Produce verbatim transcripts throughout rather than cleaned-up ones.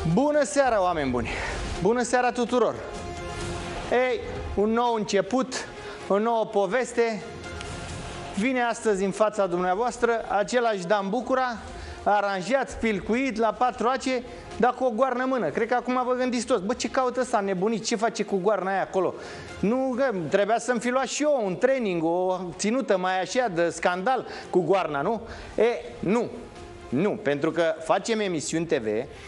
Bună seara, oameni buni! Bună seara tuturor! Ei, un nou început, o nouă poveste vine astăzi în fața dumneavoastră, același Dan Bucura, aranjat, spilcuit, la patru ace, dar cu o goarnă în mână. Cred că acum vă gândiți toți, bă, ce caută ăsta nebunit, ce face cu goarna aia acolo? Nu, că trebuia să-mi fi luat și eu un training, o ținută mai așa de scandal cu goarna, nu? E, nu, nu, pentru că facem emisiuni T V.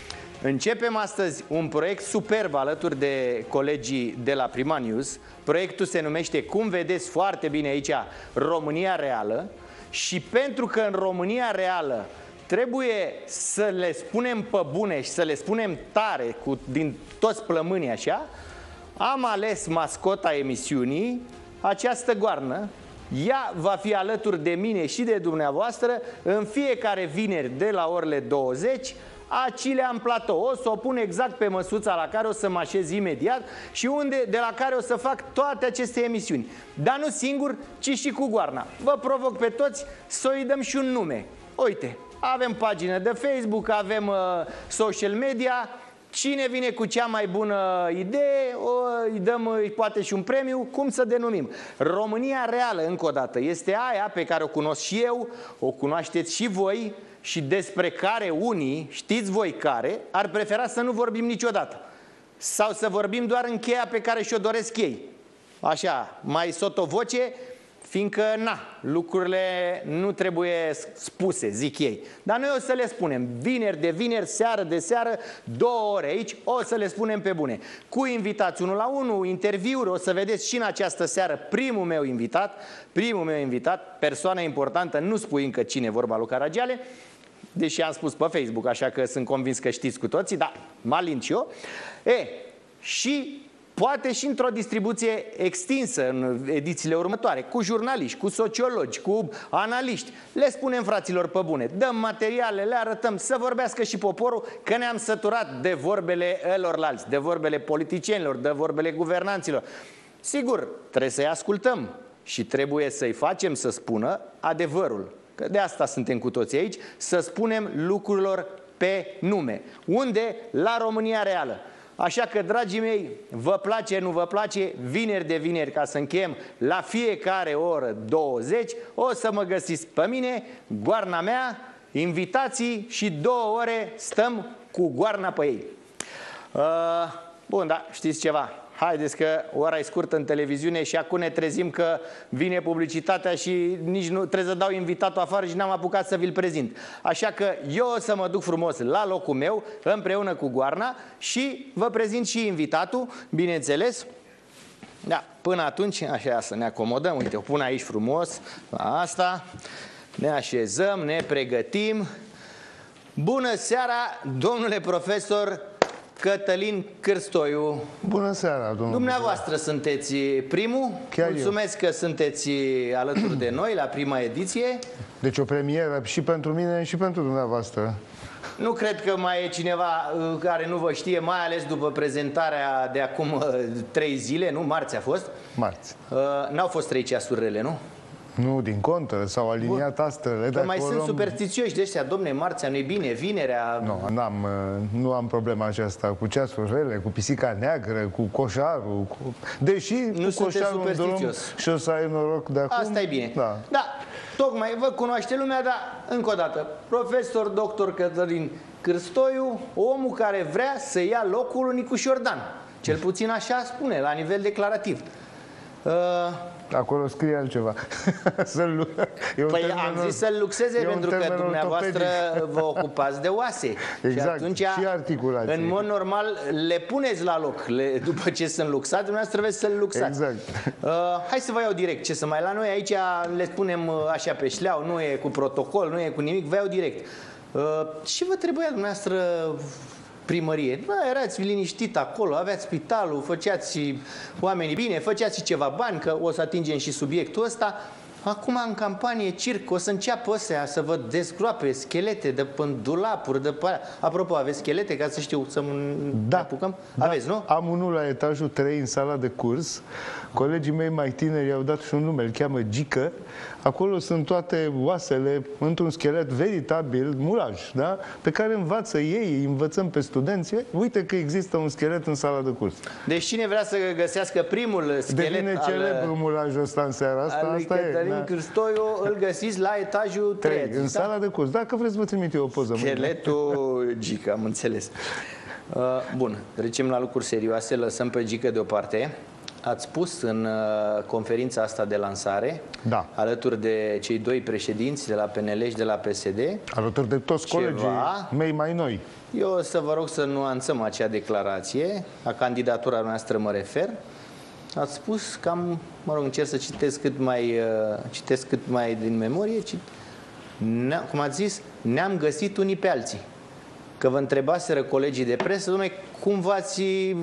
Începem astăzi un proiect superb alături de colegii de la Prima News. Proiectul se numește, cum vedeți foarte bine aici, România Reală. Și pentru că în România Reală trebuie să le spunem pe bune și să le spunem tare cu, din toți plămânii așa, am ales mascota emisiunii, această goarnă. Ea va fi alături de mine și de dumneavoastră în fiecare vineri de la orele douăzeci. Acilea în platou. O să o pun exact pe măsuța la care o să mă așez imediat și unde, de la care o să fac toate aceste emisiuni. Dar nu singur, ci și cu goarna. Vă provoc pe toți să îi dăm și un nume. Uite, avem pagină de Facebook, avem uh, social media. Cine vine cu cea mai bună idee, o, îi dăm îi poate și un premiu. Cum să denumim? România Reală, încă o dată, este aia pe care o cunosc și eu, o cunoașteți și voi, și despre care unii, știți voi care, ar prefera să nu vorbim niciodată. Sau să vorbim doar în cheia pe care și-o doresc ei. Așa, mai sotovoce, fiindcă, na, lucrurile nu trebuie spuse, zic ei. Dar noi o să le spunem, vineri de vineri, seară de seară, două ore aici, o să le spunem pe bune. Cu invitați unul la unul, interviuri, o să vedeți și în această seară primul meu invitat, primul meu invitat, persoană importantă, nu spui încă cine, vorba lui Caragiale, deși am spus pe Facebook, așa că sunt convins că știți cu toții, dar mă alin și eu. E, și poate și într-o distribuție extinsă în edițiile următoare, cu jurnaliști, cu sociologi, cu analiști. Le spunem fraților pe bune, dăm materiale, le arătăm, să vorbească și poporul, că ne-am săturat de vorbele elorlalți, de vorbele politicienilor, de vorbele guvernanților. Sigur, trebuie să-i ascultăm și trebuie să-i facem să spună adevărul. Că de asta suntem cu toții aici, să spunem lucrurilor pe nume. Unde? La România Reală. Așa că, dragii mei, vă place, nu vă place, vineri de vineri, ca să încheiem, la fiecare oră douăzeci, o să mă găsiți pe mine, goarna mea, invitații și două ore stăm cu goarna pe ei. Uh, bun, da, știți ceva? Haideți că ora e scurtă în televiziune și acum ne trezim că vine publicitatea și nici nu trebuie să dau invitatul afară și n-am apucat să vi-l prezint. Așa că eu o să mă duc frumos la locul meu împreună cu goarna și vă prezint și invitatul, bineînțeles. Da, până atunci, așa, să ne acomodăm. Uite, o pun aici frumos, la asta. Ne așezăm, ne pregătim. Bună seara, domnule profesor Cătălin Cârstoiu. Bună seara, domnule. Dumneavoastră sunteți primul. Chiar Mulțumesc eu. că sunteți alături de noi la prima ediție. Deci o premieră și pentru mine și pentru dumneavoastră. Nu cred că mai e cineva care nu vă știe, mai ales după prezentarea de acum trei zile, nu? Marți a fost? Marți. Uh, N-au fost trei ceasuri rele, nu? Nu, din contră, s-au aliniat astrele. Că mai sunt superstițioși de ăștia, domne, marțea nu-i bine, vinerea... Nu, n-am, nu am problema aceasta cu ceasuri rele, cu pisica neagră, cu coșarul, cu... Deși nu cu coșarul în drum și o să ai noroc de acum. Asta e bine. Da. Da, tocmai vă cunoaște lumea, dar încă o dată, profesor doctor Cătălin Cârstoiu, omul care vrea să ia locul lui Nicu Șordan. Cel puțin așa spune, la nivel declarativ. Uh, Acolo scrie altceva. Păi am zis să-l luxeze pentru că dumneavoastră vă ocupați de oase. Exact, și atunci, și articulații. în mod normal, le puneți la loc. Le, după ce sunt luxate, dumneavoastră trebuie să-l luxați. Exact. Uh, hai să vă iau direct. Ce să mai la noi aici le spunem așa pe șleau, nu e cu protocol, nu e cu nimic, vă iau direct. Uh, și vă trebuia dumneavoastră primărie. Da, erați liniștit acolo, aveați spitalul, făceați oamenii bine, făceați și ceva bani, că o să atingem și subiectul ăsta. acum în campanie, circ, o să înceapă ăstea să vă dezgroape schelete de pe dulapuri, de pe alea. Apropo, aveți schelete, ca să știu să da, ne apucăm? Da. Aveți, nu? Am unul la etajul trei în sala de curs. Colegii mei mai tineri i-au dat și un nume, îl cheamă Gică. Acolo sunt toate oasele într-un schelet veritabil, mulaj, da? Pe care învață ei, îi învățăm pe studenți. Uite că există un schelet în sala de curs. Deci cine vrea să găsească primul schelet devine al, celebru mulajul ăsta în seara asta. al lui asta Cătălin e, Cârstoiu, îl găsiți la etajul trei. în sala de curs. Dacă vreți, vă trimit eu o poză. Scheletul Gică, am înțeles. Uh, bun, trecem la lucruri serioase, lăsăm pe Gică deoparte. Ați spus în uh, conferința asta de lansare, da, alături de cei doi președinți de la P N L și de la P S D, alături de toți ceva, colegii mei mai noi. Eu o să vă rog să nuanțăm acea declarație, la candidatura noastră mă refer. Ați spus că am, mă rog, încerc să citesc cât mai, uh, citesc cât mai din memorie, ci, cum ați zis, ne-am găsit unii pe alții. Că vă întrebaseră colegii de presă, dom'le, cum v-ați...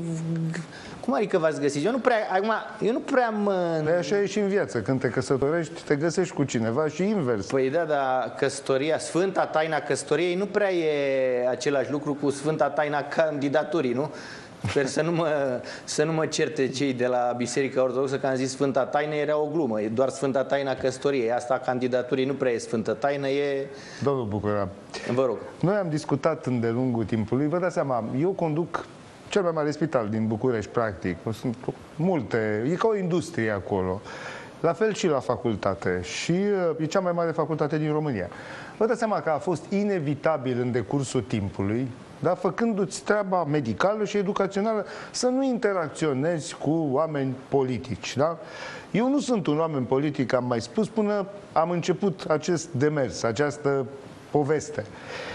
Cum adică v-ați găsit? Eu nu prea, acum, eu nu prea mă... Păi așa e și în viață. Când te căsătorești, te găsești cu cineva și invers. Păi da, dar căsătoria, Sfânta Taina Căsătoriei nu prea e același lucru cu Sfânta Taina Candidaturii, nu? Sper să nu mă, să nu mă certe cei de la Biserica Ortodoxă că am zis Sfânta Taină, era o glumă. E doar Sfânta Taina Căsătoriei. Asta candidaturii nu prea e Sfântă Taină, e... Domnul Bucura, vă rog. Noi am discutat îndelungul timpului. Vă dați seama, eu conduc cel mai mare spital din București, practic. Sunt multe, e ca o industrie acolo. La fel și la facultate. Și e cea mai mare facultate din România. Vă dați seama că a fost inevitabil în decursul timpului, da, făcându-ți treaba medicală și educațională, să nu interacționezi cu oameni politici. Da? Eu nu sunt un oameni politic, am mai spus, până am început acest demers, această poveste.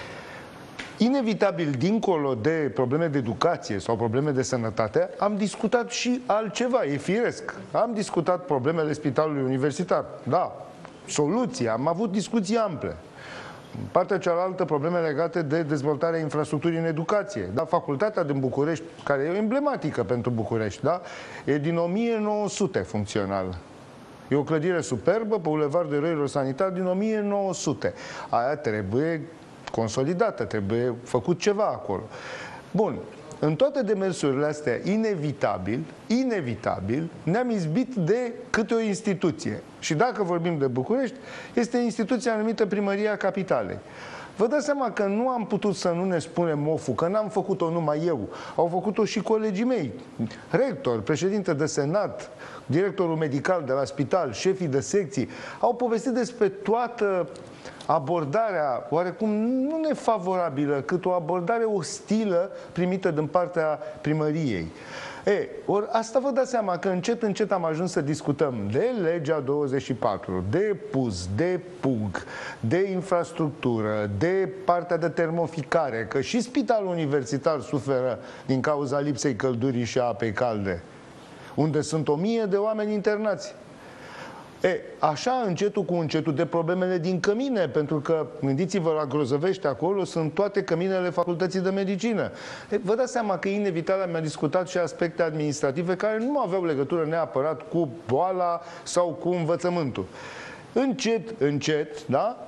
Inevitabil, dincolo de probleme de educație sau probleme de sănătate, am discutat și altceva, e firesc. Am discutat problemele spitalului universitar, da, soluții, am avut discuții ample. În partea cealaltă, probleme legate de dezvoltarea infrastructurii în educație. Da? Facultatea din București, care e emblematică pentru București, da? E din o mie nouă sute funcțională. E o clădire superbă pe Bulevardul Eroilor Sanitari din o mie nouă sute. Aia trebuie consolidată, trebuie făcut ceva acolo. Bun. În toate demersurile astea, inevitabil, inevitabil, ne-am izbit de câte o instituție. Și dacă vorbim de București, este instituția numită Primăria Capitalei. Vă dați seama că nu am putut să nu ne spunem moful, că n-am făcut-o numai eu, au făcut-o și colegii mei, rector, președinte de senat, directorul medical de la spital, șefii de secții, au povestit despre toată abordarea oarecum nu nefavorabilă, cât o abordare ostilă primită din partea primăriei. E, ori asta vă dați seama că încet, încet am ajuns să discutăm de legea douăzeci și patru, de P U Z, de P U G, de infrastructură, de partea de termoficare, că și spitalul universitar suferă din cauza lipsei căldurii și a apei calde, unde sunt o mie de oameni internați. E, așa, încetul cu încetul, de problemele din cămine, pentru că, gândiți-vă, la Grozăvești, acolo sunt toate căminele facultății de medicină. E, vă dați seama că inevitabil am discutat și aspecte administrative care nu aveau legătură neapărat cu boala sau cu învățământul. Încet, încet, da?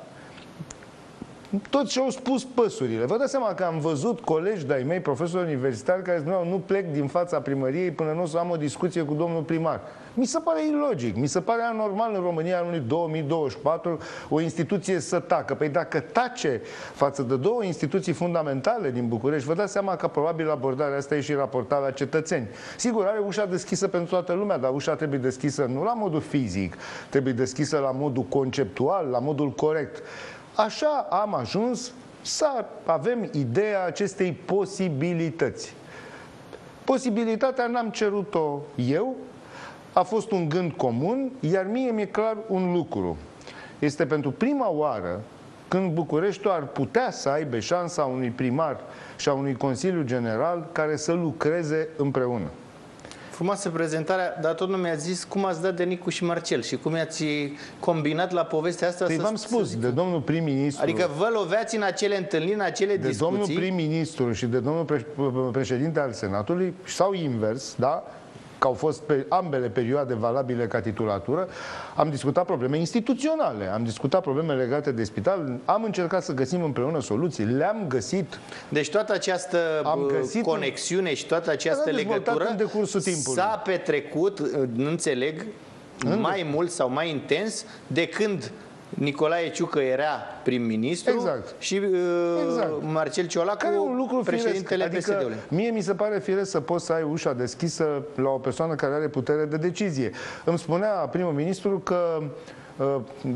Toți și-au spus păsurile. Vă dați seama că am văzut colegi de-ai mei, profesori universitari, care spuneau nu plec din fața primăriei până nu o să am o discuție cu domnul primar. Mi se pare ilogic, mi se pare anormal în România în anului două mii douăzeci și patru o instituție să tacă. Păi dacă tace față de două instituții fundamentale din București, vă dați seama că probabil abordarea asta e și raportarea la cetățeni. Sigur, are ușa deschisă pentru toată lumea, dar ușa trebuie deschisă nu la modul fizic, trebuie deschisă la modul conceptual, la modul corect. Așa am ajuns să avem ideea acestei posibilități. Posibilitatea n-am cerut-o eu, a fost un gând comun, iar mie mi-e clar un lucru. Este pentru prima oară când Bucureștiul ar putea să aibă șansa unui primar și a unui Consiliu General care să lucreze împreună. Frumoasă prezentarea, dar tot nu mi-a zis cum ați dat de Nicu și Marcel și cum i-ați combinat la povestea asta. Păi v-am spus, de domnul prim-ministru... Adică vă loveați în acele întâlniri, în acele de discuții... De domnul prim-ministru și de domnul pre președinte al Senatului, sau invers, da? că au fost pe ambele perioade valabile ca titulatură, am discutat probleme instituționale, am discutat probleme legate de spital, am încercat să găsim împreună soluții, le-am găsit. Deci toată această găsit conexiune și toată această legătură s-a petrecut, nu înțeleg, în mai mult sau mai intens de când Nicolae Ciucă era prim-ministru, exact. și uh, exact. Marcel Ciolacu, președintele adică, P S D-ului. Mie mi se pare firesc să poți să ai ușa deschisă la o persoană care are putere de decizie. Îmi spunea primul ministru că uh,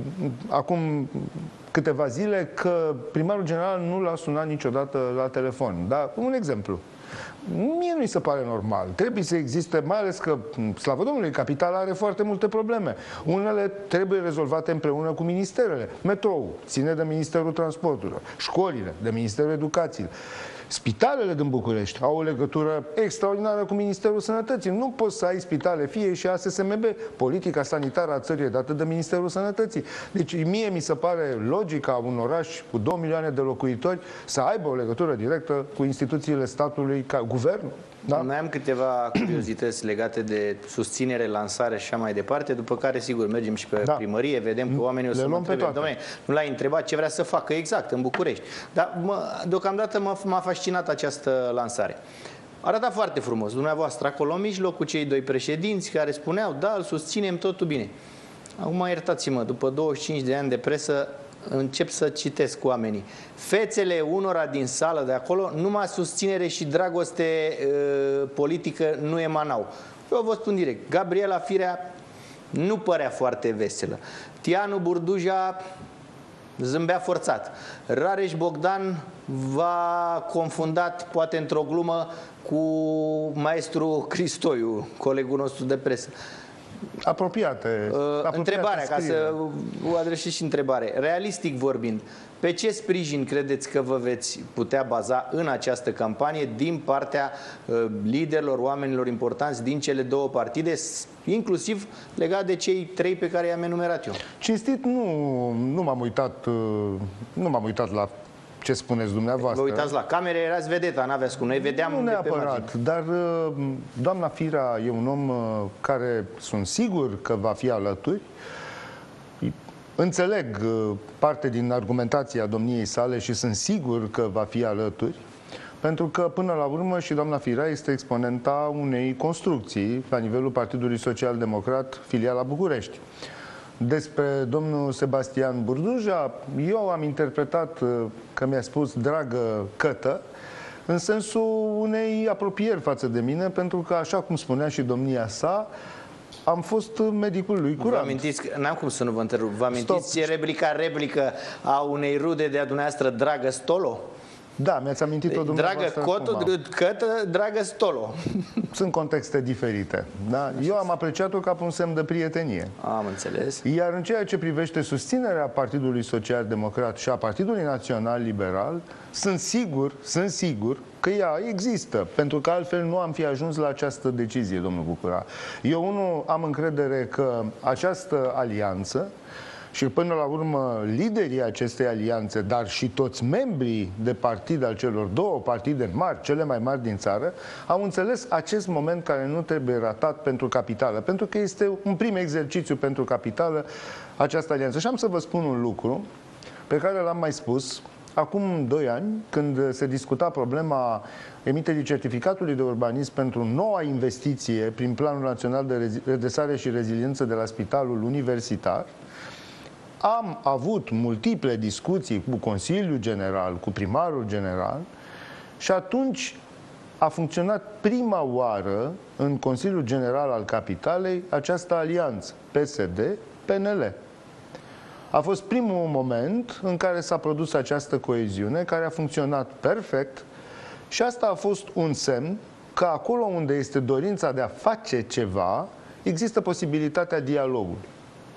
acum câteva zile că primarul general nu l-a sunat niciodată la telefon. Da? Un exemplu. Mie nu mi se pare normal. Trebuie să existe, mai ales că, slavă Domnului, capitala are foarte multe probleme. Unele trebuie rezolvate împreună cu ministerele. Metrou ține de Ministerul Transporturilor, școlile de Ministerul Educației. Spitalele din București au o legătură extraordinară cu Ministerul Sănătății. Nu poți să ai spitale, fie și A S S M B. Politica sanitară a țării e dată de Ministerul Sănătății. Deci mie mi se pare logica un oraș cu două milioane de locuitori să aibă o legătură directă cu instituțiile statului, ca guvernul. Da? Mai am câteva curiozități legate de susținere, lansare și așa mai departe, după care, sigur, mergem și pe da. primărie, vedem că oamenii o să mă întrebe, dom'le, nu l-ai întrebat ce vrea să facă exact în București. Dar mă, deocamdată m-a fascinat această lansare. Arăta foarte frumos, dumneavoastră acolo în mijloc cu cei doi președinți care spuneau, da, îl susținem, totul bine. Acum iertați-mă, după douăzeci și cinci de ani de presă, încep să citesc cu oamenii. Fețele unora din sală de acolo, numai susținere și dragoste uh, politică nu emanau. Eu vă spun direct, Gabriela Firea nu părea foarte veselă. Tianu Burduja zâmbea forțat. Rareș Bogdan v-a confundat, poate într-o glumă, cu maestru Cristoiu, colegul nostru de presă. Apropiate. Uh, apropiate întrebarea, ca să vă adresez și întrebare. Realistic vorbind, pe ce sprijin credeți că vă veți putea baza în această campanie din partea uh, liderilor, oamenilor importanți din cele două partide, inclusiv legat de cei trei pe care i-am enumerat eu? Cinstit, nu, nu m-am uitat, uh, nu m-am uitat la ce spuneți dumneavoastră. Vă uitați la camere, erați vedeta, n-aveați cum noi vedeam. Nu neapărat, dar doamna Firea e un om care sunt sigur că va fi alături. Înțeleg parte din argumentația domniei sale și sunt sigur că va fi alături, pentru că până la urmă și doamna Firea este exponenta unei construcții la nivelul Partidului Social Democrat, filiala București. Despre domnul Sebastian Burduja, eu am interpretat că mi-a spus dragă Cătă, în sensul unei apropieri față de mine, pentru că, așa cum spunea și domnia sa, am fost medicul lui curant. Vă amintiți, n-am cum să nu vă întrerup, vă amintiți ce replica, replică a unei rude de-a dumneavoastră, dragă Stolo? Da, mi-ați amintit-o dumneavoastră. Dragă Cotă, Cătă, dragă Stolo. Sunt contexte diferite. Da? Eu am apreciat-o ca pe un semn de prietenie. Am înțeles. Iar în ceea ce privește susținerea Partidului Social Democrat și a Partidului Național Liberal, sunt sigur, sunt sigur că ea există, pentru că altfel nu am fi ajuns la această decizie, domnul Bucura. Eu, unul, am încredere că această alianță și până la urmă liderii acestei alianțe, dar și toți membrii de partid al celor două partide mari, cele mai mari din țară, au înțeles acest moment care nu trebuie ratat pentru capitală, pentru că este un prim exercițiu pentru capitală această alianță. Și am să vă spun un lucru pe care l-am mai spus acum doi ani, când se discuta problema emiterii certificatului de urbanism pentru noua investiție prin Planul Național de Redresare și Reziliență de la Spitalul Universitar. Am avut multiple discuții cu Consiliul General, cu Primarul General și atunci a funcționat prima oară în Consiliul General al Capitalei această alianță P S D P N L. A fost primul moment în care s-a produs această coeziune care a funcționat perfect și asta a fost un semn că acolo unde este dorința de a face ceva, există posibilitatea dialogului.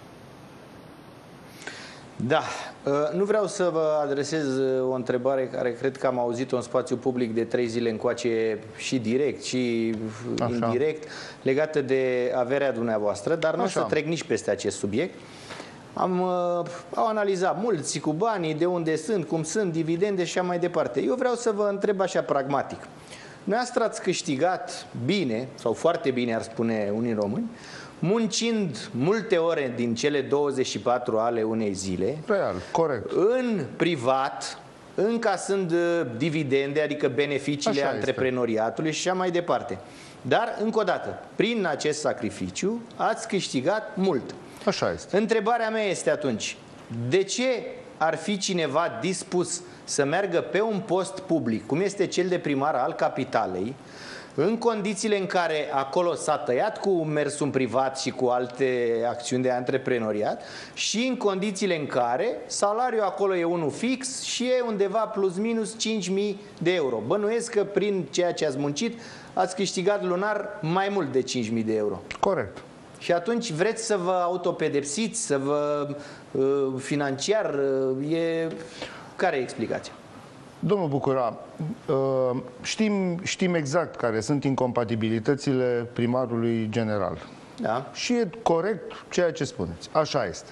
Da, nu vreau să vă adresez o întrebare care cred că am auzit-o în spațiu public de trei zile încoace și direct și Așa. indirect legată de averea dumneavoastră, dar nu o să trec nici peste acest subiect. Am au analizat mulți cu banii, de unde sunt, cum sunt, dividende și așa mai departe. Eu vreau să vă întreb așa pragmatic. Noastră ați câștigat bine, sau foarte bine ar spune unii români, muncind multe ore din cele douăzeci și patru ale unei zile. Real, corect. În privat, încasând dividende, adică beneficiile Așa antreprenoriatului și așa mai departe. Dar, încă o dată, prin acest sacrificiu ați câștigat mult. Așa este. Întrebarea mea este atunci, de ce ar fi cineva dispus să meargă pe un post public, cum este cel de primar al capitalei, în condițiile în care acolo s-a tăiat cu mersul în privat și cu alte acțiuni de antreprenoriat și în condițiile în care salariul acolo e unul fix și e undeva plus minus cinci mii de euro. Bănuiesc că prin ceea ce ați muncit ați câștigat lunar mai mult de cinci mii de euro. Corect. Și atunci vreți să vă autopedepsiți, să vă uh, financiar, uh, e... care e explicația? Domnul Bucura, știm, știm exact care sunt incompatibilitățile primarului general. Da. Și e corect ceea ce spuneți. Așa este.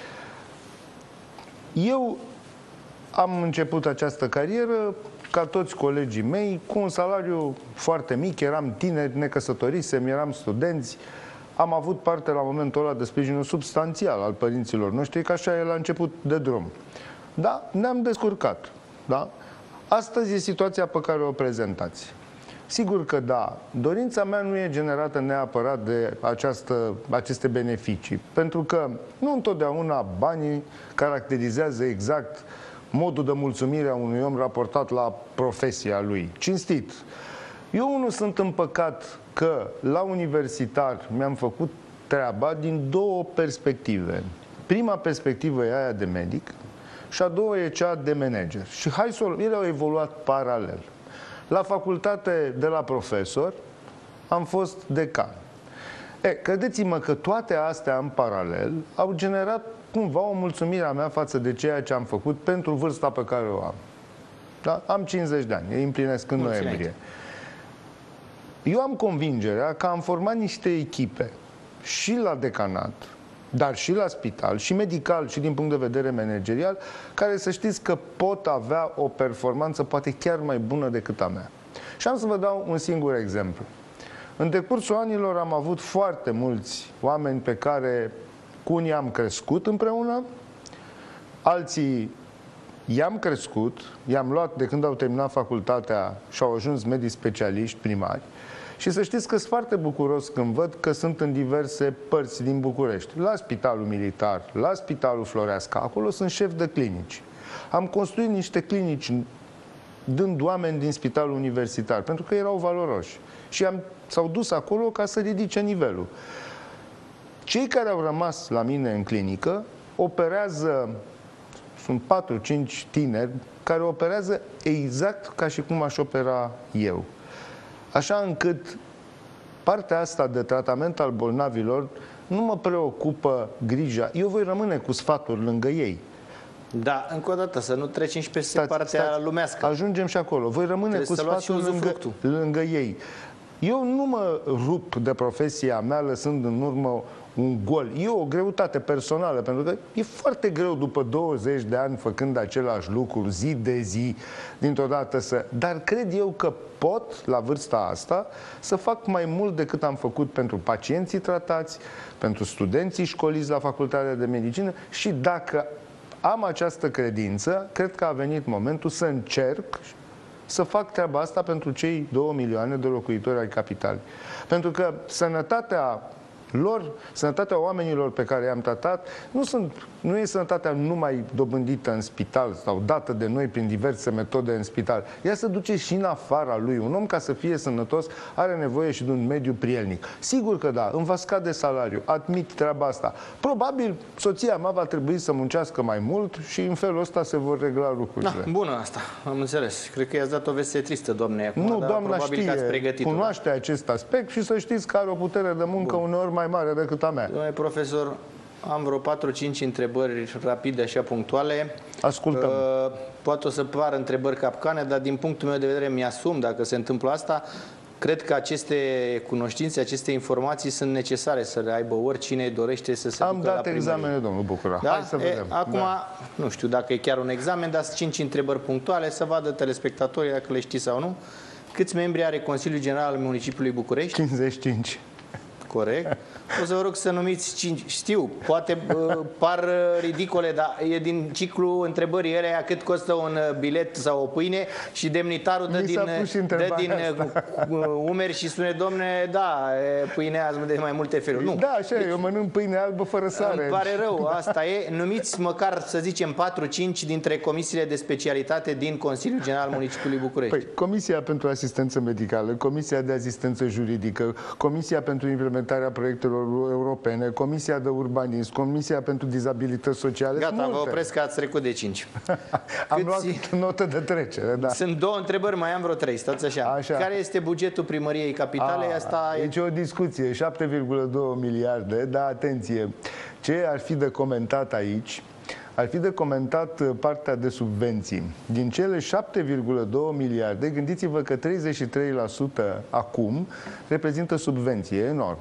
Eu am început această carieră, ca toți colegii mei, cu un salariu foarte mic, eram tineri, necăsătorisem, eram studenți, am avut parte la momentul ăla de sprijinul substanțial al părinților noștri, că așa e la început de drum. Da, ne-am descurcat. Da? Astăzi e situația pe care o prezentați. Sigur că da, dorința mea nu e generată neapărat de această, aceste beneficii, pentru că nu întotdeauna banii caracterizează exact modul de mulțumire a unui om raportat la profesia lui. Cinstit. Eu nu sunt împăcat că la universitar mi-am făcut treaba din două perspective. Prima perspectivă e aia de medic și a doua e cea de manager. Și hai să ele au evoluat paralel. La facultate, de la profesor, am fost decan. E, credeți-mă că toate astea în paralel au generat cumva o mulțumire a mea față de ceea ce am făcut pentru vârsta pe care o am. Da? Am cincizeci de ani, îi împlinesc în noiembrie. Eu am convingerea că am format niște echipe și la decanat, dar și la spital, și medical, și din punct de vedere managerial, care să știți că pot avea o performanță poate chiar mai bună decât a mea. Și am să vă dau un singur exemplu. În decursul anilor am avut foarte mulți oameni pe care cu unii am crescut împreună, alții i-am crescut, i-am luat de când au terminat facultatea și au ajuns medici specialiști primari. Și să știți că sunt foarte bucuros când văd că sunt în diverse părți din București. La Spitalul Militar, la Spitalul Floreasca, acolo sunt șef de clinici. Am construit niște clinici dând oameni din Spitalul Universitar, pentru că erau valoroși. Și s-au dus acolo ca să ridice nivelul. Cei care au rămas la mine în clinică operează, sunt patru cinci tineri, care operează exact ca și cum aș opera eu. Așa încât partea asta de tratament al bolnavilor nu mă preocupă grija. Eu voi rămâne cu sfaturi lângă ei. Da, încă o dată, să nu trecem și peste stați, partea stați, lumească. Ajungem și acolo. Voi rămâne Trebuie cu sfaturi lângă, lângă ei. Eu nu mă rup de profesia mea lăsând în urmă un gol. E o greutate personală, pentru că e foarte greu după douăzeci de ani făcând același lucru zi de zi, dintr-o dată să... Dar cred eu că pot, la vârsta asta, să fac mai mult decât am făcut pentru pacienții tratați, pentru studenții școliți la Facultatea de Medicină și dacă am această credință, cred că a venit momentul să încerc să fac treaba asta pentru cei două milioane de locuitori ai capitalei. Pentru că sănătatea lor, sănătatea oamenilor pe care i-am tratat, nu, sunt, nu e sănătatea numai dobândită în spital sau dată de noi prin diverse metode în spital. Ea se duce și în afara lui. Un om, ca să fie sănătos, are nevoie și de un mediu prielnic. Sigur că da, îmi va scade salariu, admit treaba asta. Probabil soția mea va trebui să muncească mai mult și în felul ăsta se vor regla lucrurile. Da, bună asta, am înțeles. Cred că i-ați dat o veste tristă, doamne, acum, nu, dar doamna știe, cunoaște acest aspect și să știți că are o putere de muncă Bun. uneori mai mare decât a mea. Domnule profesor, am vreo patru cinci întrebări rapide, așa punctuale. Ascultăm. Uh, poate o să pară întrebări capcane, dar din punctul meu de vedere mi-asum dacă se întâmplă asta. Cred că aceste cunoștințe, aceste informații sunt necesare să le aibă oricine dorește să se Am ducă la dat primărie. examene, domnul Bucura. Da? Hai să vedem. E, acum, da. nu știu dacă e chiar un examen, dar sunt cinci întrebări punctuale, să vadă telespectatorii dacă le știți sau nu. Câți membri are Consiliul General al Municipiului București? cincizeci și cinci. Corect. O să vă rog să numiți cinci. Știu, poate uh, par ridicole, dar e din ciclu întrebării elea cât costă un bilet sau o pâine și demnitarul dă din, dă din uh, umeri și spune, domne, da, pâinea azi de mai multe feluri. Nu. Da, așa, deci, eu mănânc pâine albă fără sare. Îmi pare rău, asta e. Numiți măcar, să zicem, patru cinci dintre comisiile de specialitate din Consiliul General al Municipiului București. Păi, Comisia pentru Asistență Medicală, Comisia de Asistență Juridică, Comisia pentru Implementarea Proiectelor europene, Comisia de Urbanism, Comisia pentru Dizabilități Sociale. Gata, vă opresc că ați trecut de cinci. Am luat notă de trecere, da. Sunt două întrebări, mai am vreo trei, stați așa. așa. Care este bugetul Primăriei Capitalei? A, Asta deci e o discuție, șapte virgulă doi miliarde, dar atenție, ce ar fi de comentat aici? Ar fi de comentat partea de subvenții. Din cele șapte virgulă doi miliarde, gândiți-vă că treizeci și trei la sută acum reprezintă subvenție, e enorm.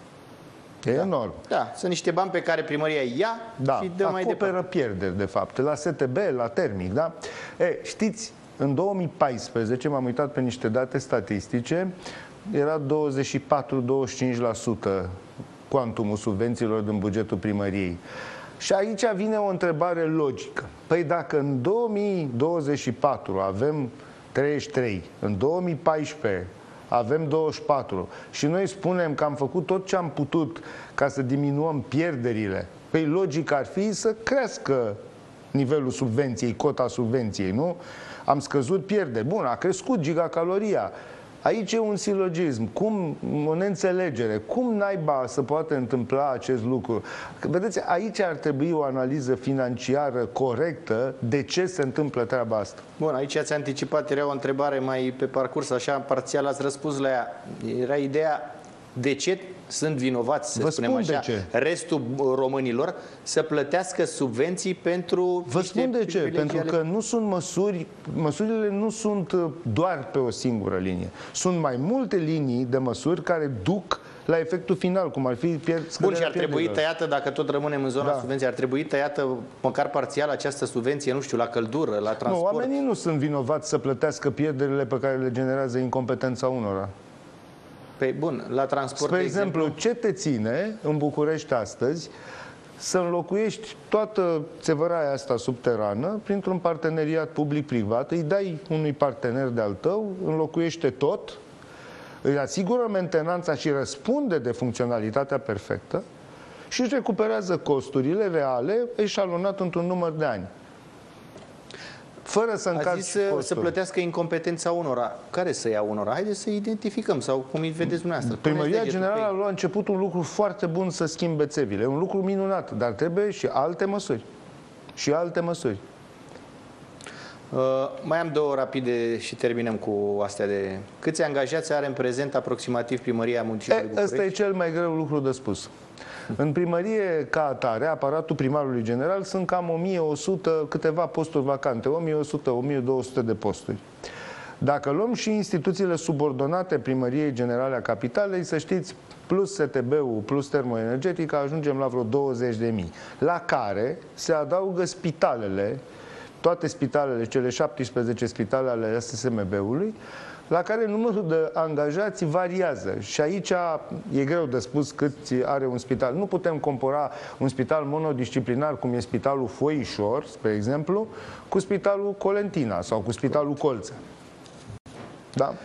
E da. enorm. Da, sunt niște bani pe care primăria ia da. și dă mai departe. Acoperă pierderi, de fapt, la S T B, la termic, da? E, știți, în două mii paisprezece, m-am uitat pe niște date statistice, era douăzeci și patru - douăzeci și cinci la sută cuantumul subvențiilor din bugetul primăriei. Și aici vine o întrebare logică. Păi dacă în două mii douăzeci și patru avem treizeci și trei, în două mii paisprezece avem douăzeci și patru și noi spunem că am făcut tot ce am putut ca să diminuăm pierderile, păi logic ar fi să crească nivelul subvenției, cota subvenției, nu? Am scăzut pierderi. Bun, a crescut gigacaloria. Aici e un silogism, cum, o neînțelegere. Cum naiba să poate întâmpla acest lucru? Vedeți, aici ar trebui o analiză financiară corectă de ce se întâmplă treaba asta. Bun, aici ați anticipat, era o întrebare mai pe parcurs, așa parțial ați răspuns la ea. Era ideea de ce sunt vinovați, să Vă spunem spun așa, de ce. restul românilor să plătească subvenții pentru Vă spun de ce, pentru ale... că nu sunt măsuri, măsurile nu sunt doar pe o singură linie. Sunt mai multe linii de măsuri care duc la efectul final, cum ar fi pierd, Bun, și ar trebui tăiată, dacă tot rămânem în zona da. subvenției, ar trebui tăiată măcar parțial această subvenție, nu știu, la căldură, la transport. Nu, oamenii nu sunt vinovați să plătească pierderile pe care le generează incompetența unora. Pe bun, la transport, Spre de exemplu, exemplu, ce te ține în București astăzi să înlocuiești toată țevăraia asta subterană printr-un parteneriat public-privat, îi dai unui partener de-al tău, înlocuiește tot, îi asigură mentenanța și răspunde de funcționalitatea perfectă și își recuperează costurile reale eșalonat într-un număr de ani. Fără să încarci să, să plătească incompetența unora. Care să ia unora? Haideți să identificăm sau cum îi vedeți dumneavoastră. Primăria Generală a început un lucru foarte bun să schimbe țevile. Un lucru minunat, dar trebuie și alte măsuri. Și alte măsuri. Uh, mai am două rapide și terminăm cu astea de... Câți angajați are în prezent aproximativ Primăria Municipiului București? Ăsta e cel mai greu lucru de spus. În primărie, ca atare, aparatul primarului general sunt cam o mie o sută câteva posturi vacante, o mie o sută - o mie două sute de posturi. Dacă luăm și instituțiile subordonate Primăriei Generale a Capitalei, să știți, plus S T B-ul, plus termoenergetica, ajungem la vreo douăzeci de mii, la care se adaugă spitalele, toate spitalele, cele șaptesprezece spitale ale S S M B-ului, la care numărul de angajați variază. Și aici e greu de spus câți are un spital. Nu putem compara un spital monodisciplinar, cum e Spitalul Foișor, spre exemplu, cu Spitalul Colentina sau cu Spitalul Colțea. Da?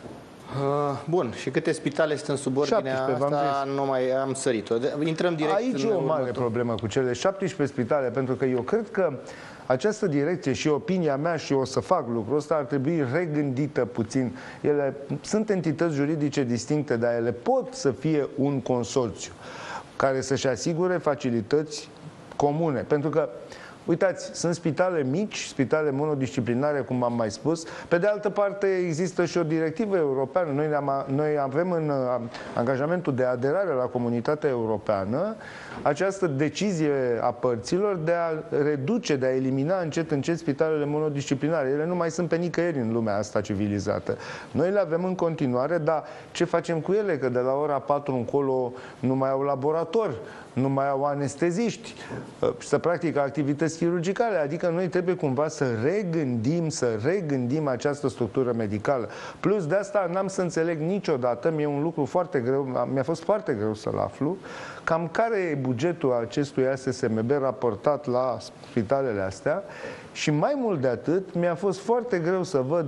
Bun, și câte spitale sunt în subordinea asta, nu mai am sărit-o. Intrăm direct. Aici în e o mare următor. problemă cu cele șaptesprezece spitale, pentru că eu cred că această direcție și opinia mea, și o să fac lucrul ăsta, ar trebui regândită puțin. Ele sunt entități juridice distincte, dar ele pot să fie un consorțiu care să-și asigure facilități comune. Pentru că, uitați, sunt spitale mici, spitale monodisciplinare, cum am mai spus. Pe de altă parte, există și o directivă europeană. Noi, am, noi avem în angajamentul de aderare la Comunitatea Europeană această decizie a părților de a reduce, de a elimina încet, încet spitalele monodisciplinare. Ele nu mai sunt pe nicăieri în lumea asta civilizată. Noi le avem în continuare, dar ce facem cu ele? Că de la ora patru încolo nu mai au laborator, nu mai au anesteziști, să practică activități chirurgicale. Adică noi trebuie cumva să regândim, să regândim această structură medicală. Plus de asta n-am să înțeleg niciodată, mi-e un lucru foarte greu, mi-a fost foarte greu să-l aflu, cam care e bugetul acestui A S S M B raportat la spitalele astea și mai mult de atât, mi-a fost foarte greu să văd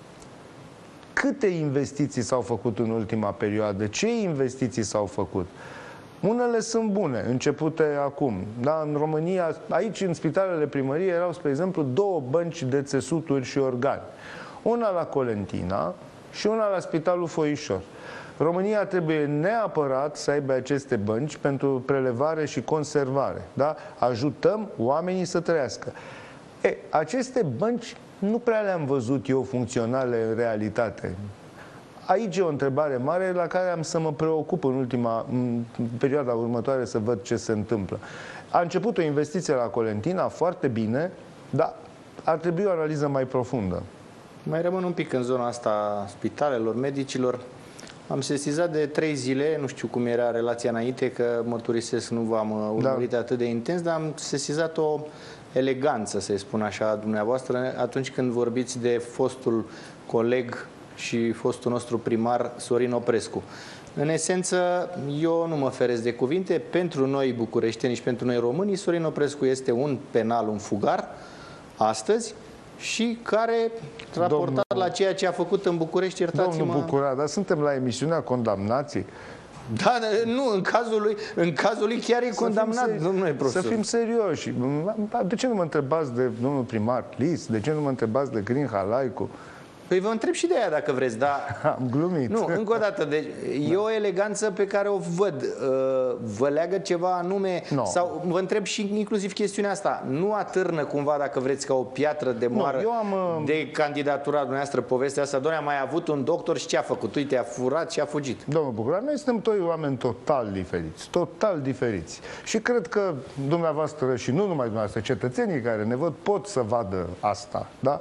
câte investiții s-au făcut în ultima perioadă, ce investiții s-au făcut. Unele sunt bune, începute acum. Da? În România, aici în spitalele primăriei erau, spre exemplu, două bănci de țesuturi și organe. Una la Colentina și una la Spitalul Foișor. România trebuie neapărat să aibă aceste bănci pentru prelevare și conservare. Da? Ajutăm oamenii să trăiască. E, aceste bănci nu prea le-am văzut eu funcționale în realitate. Aici e o întrebare mare la care am să mă preocup în ultima în perioada următoare să văd ce se întâmplă. A început o investiție la Colentina, foarte bine, dar ar trebui o analiză mai profundă. Mai rămân un pic în zona asta spitalelor, medicilor. Am sesizat de trei zile, nu știu cum era relația înainte, că mărturisesc nu v-am urmărit da. atât de intens, dar am sesizat o eleganță, să-i spun așa, dumneavoastră, atunci când vorbiți de fostul coleg și fostul nostru primar, Sorin Oprescu. În esență, eu nu mă feresc de cuvinte. Pentru noi bucureșteni și pentru noi românii, Sorin Oprescu este un penal, un fugar, astăzi, și care, raportat domnul, la ceea ce a făcut în București, iertați-mă... Domnul Bucura, dar suntem la emisiunea Condamnații. Da, nu, în cazul lui, în cazul lui chiar e să condamnat, domnule profesor. Să fim serioși. De ce nu mă întrebați de domnul primar Lis? De ce nu mă întrebați de Crin Halaicu? Păi vă întreb și de aia dacă vreți, dar... Am glumit. Nu, încă o dată, deci e o eleganță pe care o văd. Vă leagă ceva anume? No. Sau vă întreb și inclusiv chestiunea asta. Nu atârnă cumva, dacă vreți, ca o piatră de moară no, eu am, de candidatura dumneavoastră, povestea asta? Doamne, a mai avut un doctor și ce a făcut? Uite, a furat și a fugit. Domnul Bucura, noi suntem doi oameni total diferiți. Total diferiți. Și cred că dumneavoastră și nu numai dumneavoastră, cetățenii care ne văd pot să vadă asta. Da?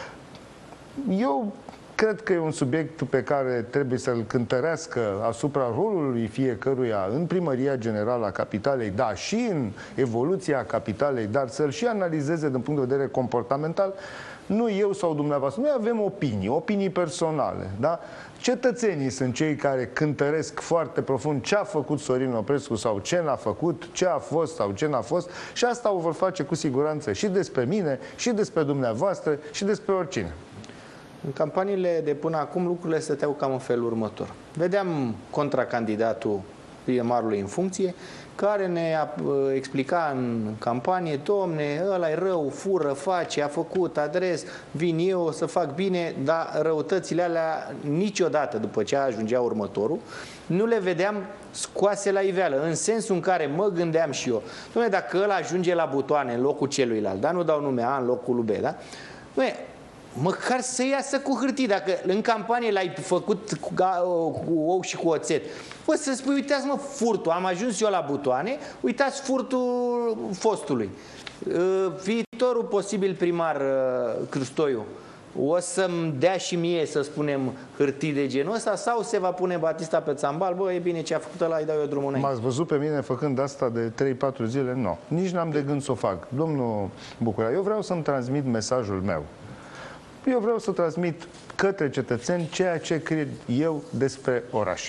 Eu cred că e un subiect pe care trebuie să-l cântărească asupra rolului fiecăruia în primăria generală a capitalei, da, și în evoluția capitalei, dar să-l și analizeze din punct de vedere comportamental. Nu eu sau dumneavoastră. Noi avem opinii, opinii personale, da? Cetățenii sunt cei care cântăresc foarte profund ce a făcut Sorin Oprescu sau ce n-a făcut, ce a fost sau ce n-a fost, și asta o vor face cu siguranță și despre mine, și despre dumneavoastră, și despre oricine. În campaniile de până acum lucrurile stăteau cam în felul următor. Vedeam contracandidatul primarului în funcție, care ne explica în campanie: domne, ăla e rău, fură, face, a făcut, adres, vin eu, o să fac bine, dar răutățile alea niciodată, după ce ajungea următorul, nu le vedeam scoase la iveală, în sensul în care mă gândeam și eu: domne, dacă ăla ajunge la butoane în locul celuilalt, dar nu dau nume A în locul lui B, da? Domne, măcar să iasă cu hârtii, dacă în campanie l-ai făcut cu, cu ou și cu oțet. Păi să spui, uitați mă, furtul, am ajuns eu la butoane, uitați furtul fostului. Viitorul posibil primar Cristoiu o să-mi dea și mie, să spunem, hârtii de genul ăsta, sau se va pune Batista pe țambal? Bă, e bine, ce a făcut ăla, îi dau eu drumul înainte. M-ați văzut pe mine făcând asta de trei patru zile? Nu. Nici n-am de gând să o fac. Domnul Bucura, eu vreau să-mi transmit mesajul meu. Eu vreau să transmit către cetățeni ceea ce cred eu despre oraș.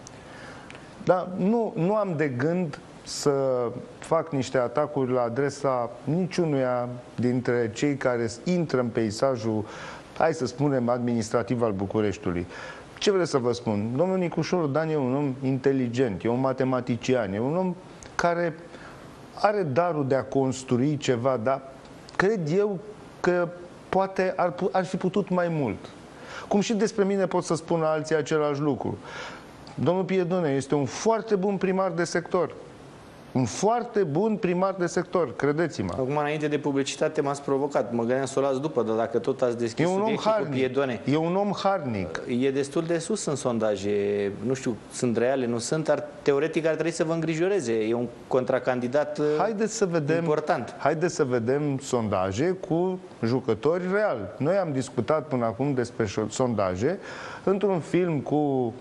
Dar nu, nu am de gând să fac niște atacuri la adresa niciunuia dintre cei care intră în peisajul, hai să spunem, administrativ al Bucureștiului. Ce vreau să vă spun? Domnul Nicușoru Dan e un om inteligent, e un matematician, e un om care are darul de a construi ceva, dar cred eu că poate ar, ar fi putut mai mult. Cum și despre mine pot să spună alții același lucru. Domnul Piedone este un foarte bun primar de sector. Un foarte bun primar de sector, credeți-mă. Acum, înainte de publicitate, m-ați provocat. Mă gândeam să o las după, dar dacă tot ați deschis subiectul cu Piedone... E un om harnic. E destul de sus în sondaje. Nu știu, sunt reale, nu sunt, dar teoretic ar trebui să vă îngrijoreze. E un contracandidat haideți să vedem, important. Haideți să vedem sondaje cu jucători reali. Noi am discutat până acum despre sondaje într-un film cu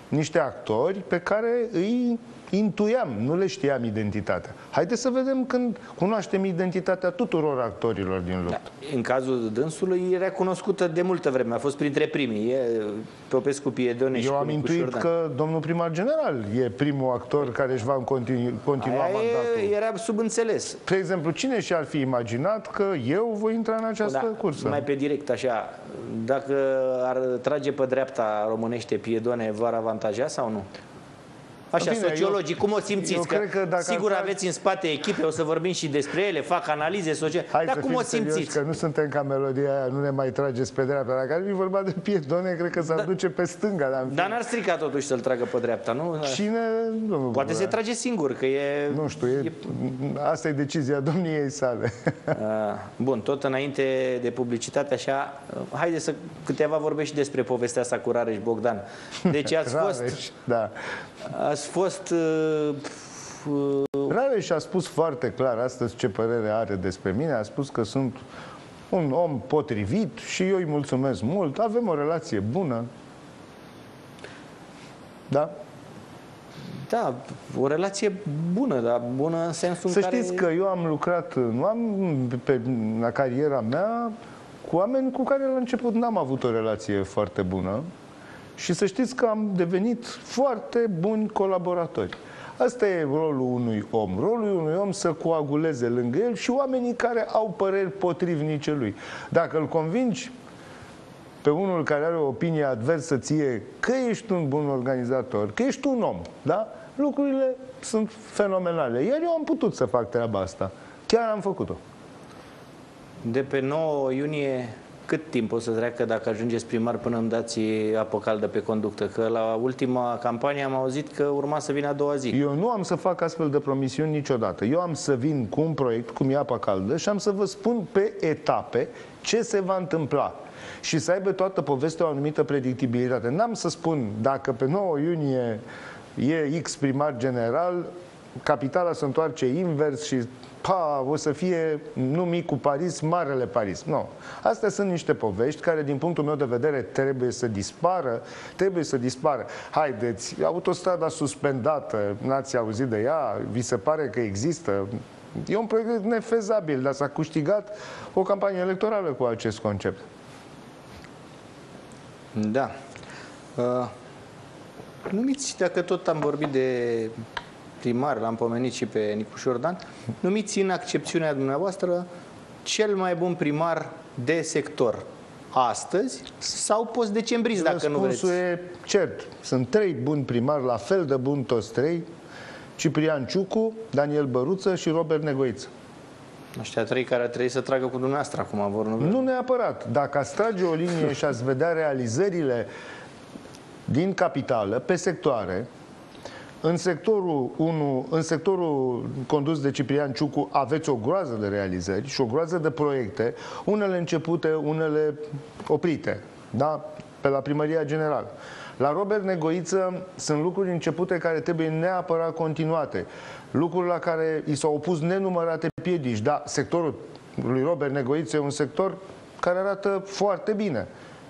niște actori pe care îi intuiam, nu le știam identitatea. Haideți să vedem când cunoaștem identitatea tuturor actorilor din luptă. Da, în cazul dânsului e recunoscută de multă vreme, a fost printre primii, e Popescu, Piedone și Eu am intuit Șordan. că domnul primar general e primul actor care își va continu, continua Aia mandatul. E, era subînțeles. De exemplu, cine și-ar fi imaginat că eu voi intra în această Da, cursă? mai pe direct așa, dacă ar trage pe dreapta românește Piedone, v-ar avantaja sau nu? Așa, bine, sociologii, eu, cum o simțiți? eu că cred că dacă sigur fac... aveți în spate echipe, o să vorbim și despre ele, fac analize sociale, Hai dar să cum fim o simțiți? serioși, că nu suntem ca melodia aia, nu ne mai trageți pe dreapta. Dacă ar fi vorba de Piedone, cred că s-ar da, duce pe stânga. Dar, dar n-ar strica totuși să-l tragă pe dreapta, nu? Cine? Nu, Poate se trage singur, că e... Nu știu, e, e... asta e decizia domniei sale. Bun, tot înainte de publicitate, așa, haide să câteva vorbești și despre povestea asta cu Rareș Bogdan. Deci ați fost... Rareș, da. Ați fost... Uh, uh, Rareș a spus foarte clar astăzi ce părere are despre mine. A spus că sunt un om potrivit și eu îi mulțumesc mult. Avem o relație bună. Da? Da, o relație bună, dar bună în sensul Să în care... știți că eu am lucrat nu am, pe, la cariera mea cu oameni cu care la început n-am avut o relație foarte bună. Și să știți că am devenit foarte buni colaboratori. Asta e rolul unui om. Rolul unui om să coaguleze lângă el și oamenii care au păreri potrivnice lui. Dacă îl convingi pe unul care are o opinie adversă ție că ești un bun organizator, că ești un om, da? Lucrurile sunt fenomenale. Iar eu am putut să fac treaba asta. Chiar am făcut-o. De pe nouă iunie... Cât timp o să treacă dacă ajungeți primar până îmi dați apă caldă pe conductă? Că la ultima campanie am auzit că urma să vină a doua zi. Eu nu am să fac astfel de promisiuni niciodată. Eu am să vin cu un proiect, cum e apa caldă, și am să vă spun pe etape ce se va întâmpla. Și să aibă toată povestea o anumită predictibilitate. N-am să spun dacă pe nouă iunie e X primar general, capitala se întoarce invers și pa, o să fie nu micul Paris, marele Paris. Nu. Astea sunt niște povești care, din punctul meu de vedere, trebuie să dispară. Trebuie să dispară. Haideți, autostrada suspendată, n-ați auzit de ea? Vi se pare că există? E un proiect nefezabil, dar s-a câștigat o campanie electorală cu acest concept. Da. Uh, numiți, dacă tot am vorbit de primar, l-am pomenit și pe Nicu Șordan, numiți în accepțiunea dumneavoastră cel mai bun primar de sector astăzi sau post-decembrist, dacă nu vreți. Răspunsul e cert. Sunt trei buni primari, la fel de buni toți trei: Ciprian Ciucu, Daniel Băruță și Robert Negoiță. Ăștia trei care trebuie să tragă cu dumneavoastră acum, vor nu vreau. Nu neapărat. Dacă ați trage o linie și ați vedea realizările din capitală, pe sectoare, în sectorul unu, în sectorul condus de Ciprian Ciucu aveți o groază de realizări și o groază de proiecte, unele începute, unele oprite, da? Pe la Primăria Generală. La Robert Negoiță sunt lucruri începute care trebuie neapărat continuate. Lucruri la care i s-au opus nenumărate piedici. Da, sectorul lui Robert Negoiță e un sector care arată foarte bine.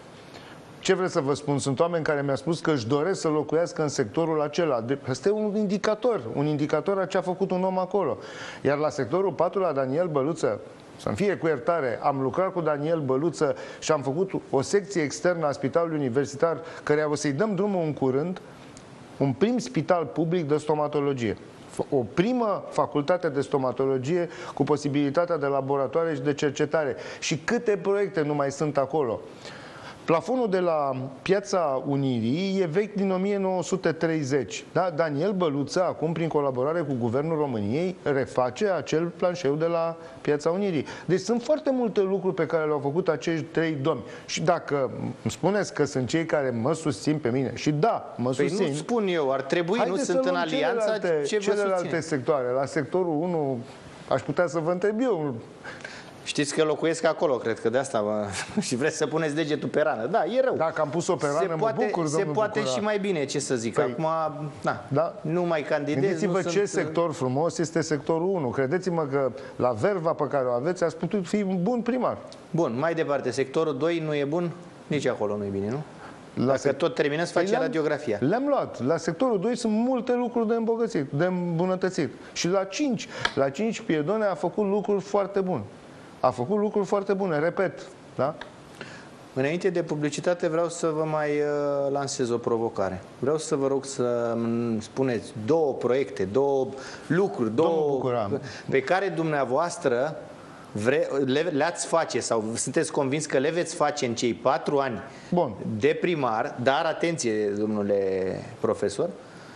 Ce vreți să vă spun? Sunt oameni care mi-au spus că își doresc să locuiască în sectorul acela. Asta e un indicator. Un indicator a ce a făcut un om acolo. Iar la sectorul patru, la Daniel Băluță, să-mi fie cu iertare, am lucrat cu Daniel Băluță și am făcut o secție externă a Spitalului Universitar, care o să-i dăm drumul în curând, un prim spital public de stomatologie. O primă facultate de stomatologie cu posibilitatea de laboratoare și de cercetare. Și câte proiecte nu mai sunt acolo. Plafonul de la Piața Unirii e vechi din o mie nouă sute treizeci. Da? Daniel Băluță, acum, prin colaborare cu Guvernul României, reface acel planșeu de la Piața Unirii. Deci sunt foarte multe lucruri pe care le-au făcut acești trei domni. Și dacă îmi spuneți că sunt cei care mă susțin pe mine, și da, mă păi susțin... nu spun eu, ar trebui, nu sunt în alianța, celelalte, ce vă celelalte susține? sectoare. La sectorul unu, aș putea să vă întreb eu... Știți că locuiesc acolo, cred că de asta mă... și vreți să puneți degetul pe rană. Da, e rău. Dacă am pus-o pe rană, se mă poate, bucur, Se poate Bucura. și mai bine, ce să zic. Păi, Acum, na, da? nu mai candidez. Gândiți-vă ce sunt... sector frumos este sectorul unu. Credeți-mă că la verva pe care o aveți ați putut fi un bun primar. Bun, mai departe, sectorul doi nu e bun? Nici acolo nu e bine, nu? La Dacă sec... tot terminăm să facem radiografia. Le-am luat. La sectorul doi sunt multe lucruri de îmbogățit, de îmbunătățit. Și la cinci, la cinci Piedone a făcut lucruri foarte bune. A făcut lucruri foarte bune, repet. Da? Înainte de publicitate vreau să vă mai uh, lansez o provocare. Vreau să vă rog să spuneți două proiecte, două lucruri, două pe care dumneavoastră vre, le, le-ați face sau sunteți convins că le veți face în cei patru ani Bun. de primar, dar atenție, domnule profesor,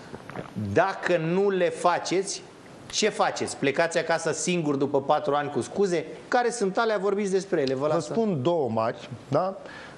dacă nu le faceți, ce faceți? Plecați acasă singur după patru ani cu scuze? Care sunt alea? Vorbiți despre ele. Vă, Vă spun două mari, da?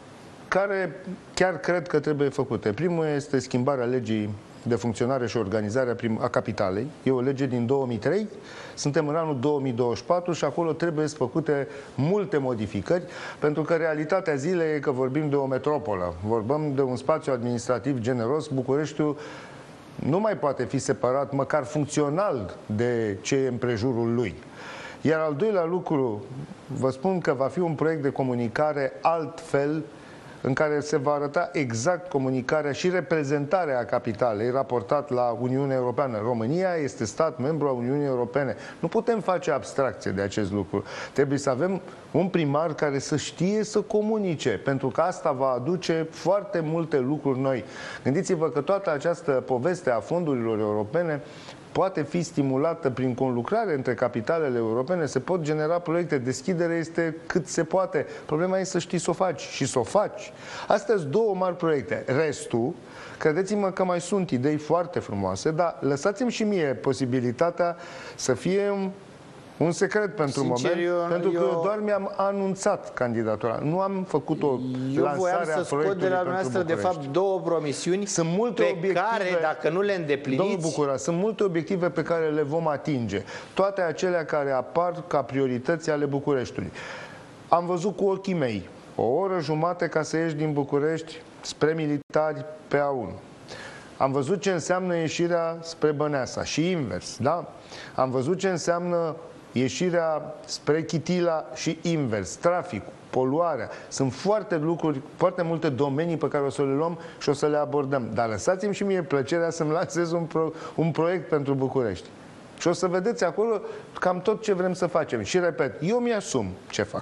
Care chiar cred că trebuie făcute. Primul este schimbarea legii de funcționare și organizare a capitalei. E o lege din două mii trei. Suntem în anul două mii douăzeci și patru și acolo trebuie făcute multe modificări, pentru că realitatea zilei e că vorbim de o metropolă. Vorbim de un spațiu administrativ generos. Bucureștiul nu mai poate fi separat, măcar funcțional, de ce e împrejurul lui. Iar al doilea lucru, vă spun că va fi un proiect de comunicare altfel, în care se va arăta exact comunicarea și reprezentarea capitalei raportat la Uniunea Europeană. România este stat membru a Uniunii Europene. Nu putem face abstracție de acest lucru. Trebuie să avem un primar care să știe să comunice, pentru că asta va aduce foarte multe lucruri noi. Gândiți-vă că toată această poveste a fondurilor europene poate fi stimulată prin conlucrare între capitalele europene, se pot genera proiecte, deschiderea este cât se poate. Problema e să știi să o faci și să o faci. Astea sunt două mari proiecte. Restul, credeți-mă că mai sunt idei foarte frumoase, dar lăsați-mi și mie posibilitatea să fie un, un secret pentru Sincer, moment, eu, pentru că eu doar mi-am anunțat candidatura. Nu am făcut o lansare a proiectului pentru București. Eu voiam să scot de la dumneavoastră, de fapt, două promisiuni sunt multe pe obiective, care, dacă nu le îndepliniți... Domnul Bucura, sunt multe obiective pe care le vom atinge. Toate acelea care apar ca priorități ale Bucureștiului. Am văzut cu ochii mei o oră jumate ca să ieși din București spre Militari pe A unu. Am văzut ce înseamnă ieșirea spre Băneasa și invers, da? Am văzut ce înseamnă ieșirea spre Chitila și invers, traficul, poluarea. Sunt foarte lucruri, foarte multe domenii pe care o să le luăm și o să le abordăm. Dar lăsați-mi și mie plăcerea să-mi lansez un, pro, un proiect pentru București. Și o să vedeți acolo cam tot ce vrem să facem. Și repet, eu mi-asum ce fac.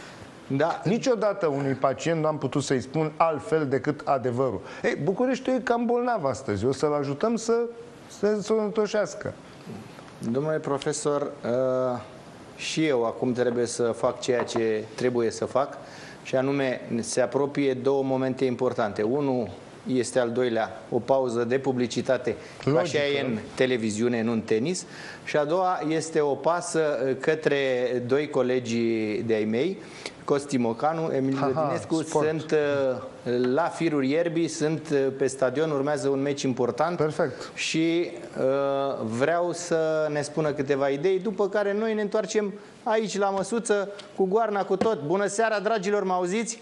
Da. Niciodată unui pacient nu am putut să-i spun altfel decât adevărul. Ei, Bucureștiul e cam bolnav astăzi. O să-l ajutăm să se sănătoșească. Domnule profesor, uh, și eu acum trebuie să fac ceea ce trebuie să fac, și anume se apropie două momente importante. Unul este al doilea, o pauză de publicitate, Logică. Așa e în televiziune, nu în tenis. Și a doua este o pasă către doi colegi de-ai mei, Costi Mocanu, Emil Grădinescu, sunt la firul ierbii, sunt pe stadion, urmează un meci important. Perfect. Și uh, vreau să ne spună câteva idei, după care noi ne întoarcem aici la Măsuță, cu goarna, cu tot. Bună seara, dragilor, mă auziți?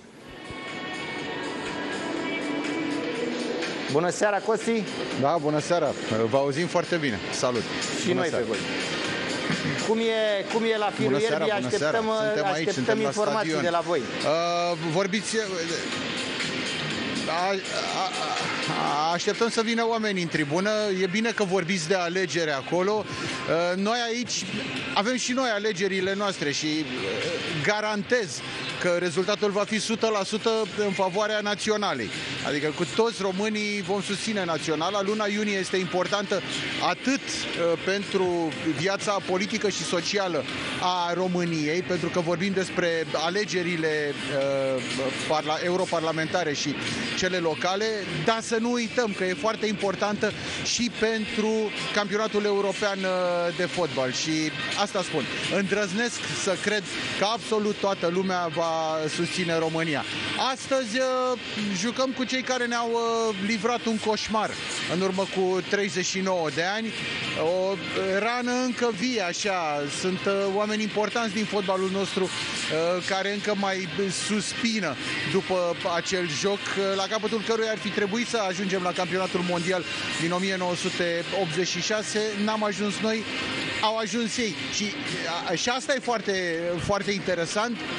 Bună seara, Costi! Da, bună seara! Vă auzim foarte bine. Salut! Și bună noi seara. Pe voi! Cum e, cum e la firul ierbii? Așteptăm, așteptăm informații de la voi. Uh, vorbiți... A, a, a, așteptăm să vină oameni în tribună. E bine că vorbiți de alegere acolo. Noi aici avem și noi alegerile noastre și garantez că rezultatul va fi o sută la sută în favoarea naționalei. Adică cu toți românii vom susține naționala. Luna iunie este importantă atât pentru viața politică și socială a României, pentru că vorbim despre alegerile europarlamentare și cele locale, dar să nu uităm că e foarte importantă și pentru campionatul european de fotbal. Și asta spun. Îndrăznesc să cred că absolut toată lumea va susține România. Astăzi jucăm cu cei care ne-au livrat un coșmar în urmă cu treizeci și nouă de ani. O rană încă vie, așa. Sunt oameni importanți din fotbalul nostru care încă mai suspină după acel joc, la capătul căruia ar fi trebuit să ajungem la campionatul mondial din o mie nouă sute optzeci și șase. N-am ajuns noi, au ajuns ei. Și, și asta e foarte, foarte interesant.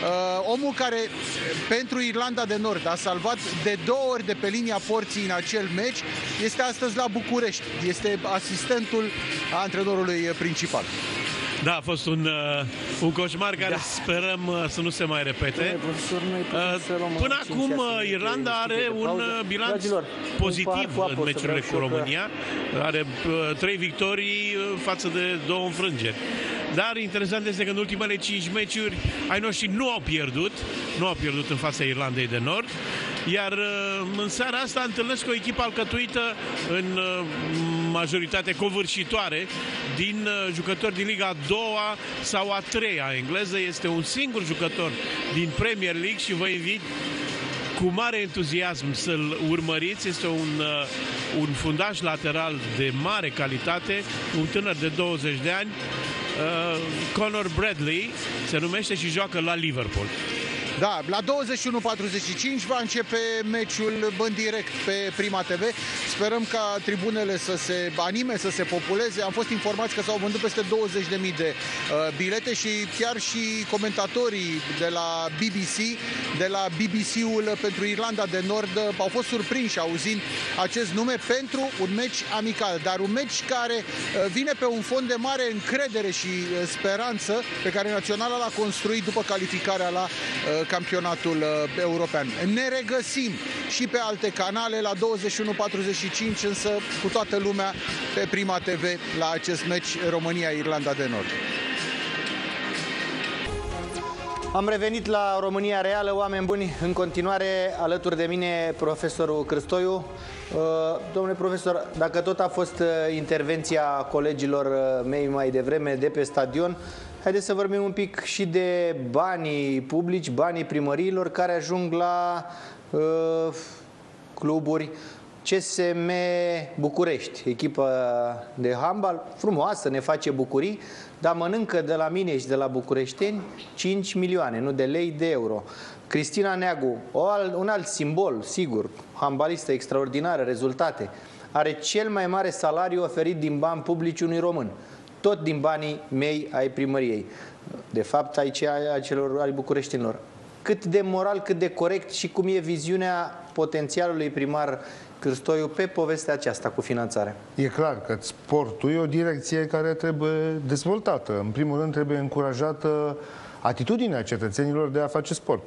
Uh, omul care pentru Irlanda de Nord a salvat de două ori de pe linia porții în acel meci este astăzi la București. Este asistentul antrenorului principal. Da, a fost un, uh, un coșmar care da. sperăm uh, să nu se mai repete. Uh, până acum uh, Irlanda are un uh, bilanț pozitiv în meciurile cu România. Are uh, trei victorii uh, față de două înfrângeri. Dar interesant este că în ultimele cinci meciuri ai noștri nu au pierdut, nu au pierdut în fața Irlandei de Nord. Iar în seara asta întâlnesc o echipă alcătuită în majoritate covârșitoare din jucători din Liga a doua sau a treia engleză. Este un singur jucător din Premier League și vă invit cu mare entuziasm să-l urmăriți. Este un, un fundaș lateral de mare calitate, un tânăr de douăzeci de ani, uh, Conor Bradley se numește și joacă la Liverpool. Da, la douăzeci și unu patruzeci și cinci va începe meciul în direct pe Prima T V. Sperăm ca tribunele să se anime, să se populeze. Am fost informați că s-au vândut peste douăzeci de mii de uh, bilete și chiar și comentatorii de la B B C, de la B B C-ul pentru Irlanda de Nord, au fost surprinși auzind acest nume pentru un meci amical. Dar un meci care uh, vine pe un fond de mare încredere și uh, speranță pe care Naționala l-a construit după calificarea la uh, campionatul european. Ne regăsim și pe alte canale la douăzeci și unu patruzeci și cinci, însă cu toată lumea pe Prima T V la acest meci România-Irlanda de Nord. Am revenit la România Reală, oameni buni, în continuare alături de mine profesorul Cârstoiu. Domnule profesor, dacă tot a fost intervenția colegilor mei mai devreme de pe stadion, haideți să vorbim un pic și de banii publici, banii primăriilor care ajung la uh, cluburi. C S M București, echipă de handbal, frumoasă, ne face bucurii, dar mănâncă de la mine și de la bucureșteni cinci milioane, nu de lei, de euro. Cristina Neagu, o alt, un alt simbol, sigur, handbalistă extraordinară, rezultate, are cel mai mare salariu oferit din bani publici unui român. Tot din banii mei ai primăriei. De fapt, aici a celor ai bucureștinilor. Cât de moral, cât de corect și cum e viziunea potențialului primar Cârstoiu pe povestea aceasta cu finanțarea? E clar că sportul e o direcție care trebuie dezvoltată. În primul rând trebuie încurajată atitudinea cetățenilor de a face sport.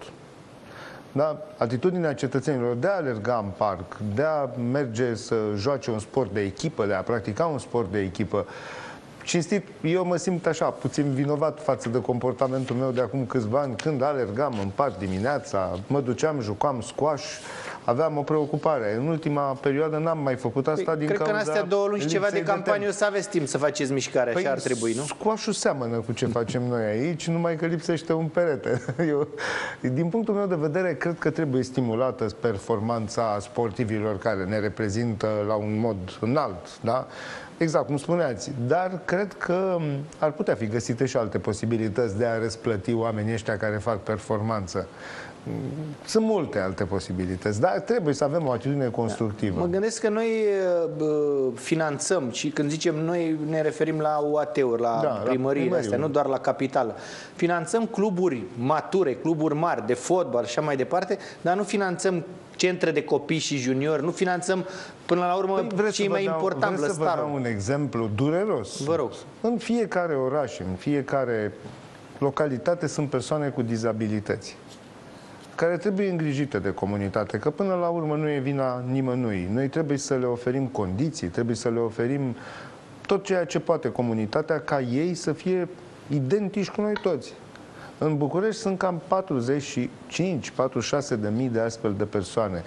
Da? Atitudinea cetățenilor de a alerga în parc, de a merge să joace un sport de echipă, de a practica un sport de echipă. Cinstit, eu mă simt așa, puțin vinovat față de comportamentul meu de acum câțiva ani, când alergam în parc dimineața, mă duceam, jucam squash, aveam o preocupare. În ultima perioadă n-am mai făcut asta păi, din cred cauza... Cred că în astea două luni și ceva de campanie o să aveți timp să faceți mișcare, păi, așa ar trebui, nu? Squash-ul seamănă cu ce facem noi aici, numai că lipsește un perete. Eu, din punctul meu de vedere, cred că trebuie stimulată performanța sportivilor care ne reprezintă la un mod înalt, da? Exact, cum spuneați, dar cred că ar putea fi găsite și alte posibilități de a răsplăti oamenii ăștia care fac performanță. Sunt multe alte posibilități, dar trebuie să avem o atitudine constructivă. Mă gândesc că noi uh, finanțăm și când zicem noi ne referim la U A T-uri, la da, primăriile astea, nu doar la capitală. Finanțăm cluburi mature, cluburi mari de fotbal și așa mai departe, dar nu finanțăm centre de copii și juniori, nu finanțăm până la urmă păi, cei mai important, lăstarul. Vreți să vă dau un exemplu dureros? Vă rog. În fiecare oraș, în fiecare localitate sunt persoane cu dizabilități care trebuie îngrijite de comunitate, că până la urmă nu e vina nimănui. Noi trebuie să le oferim condiții, trebuie să le oferim tot ceea ce poate comunitatea ca ei să fie identici cu noi toți. În București sunt cam patruzeci și cinci patruzeci și șase de mii de astfel de persoane.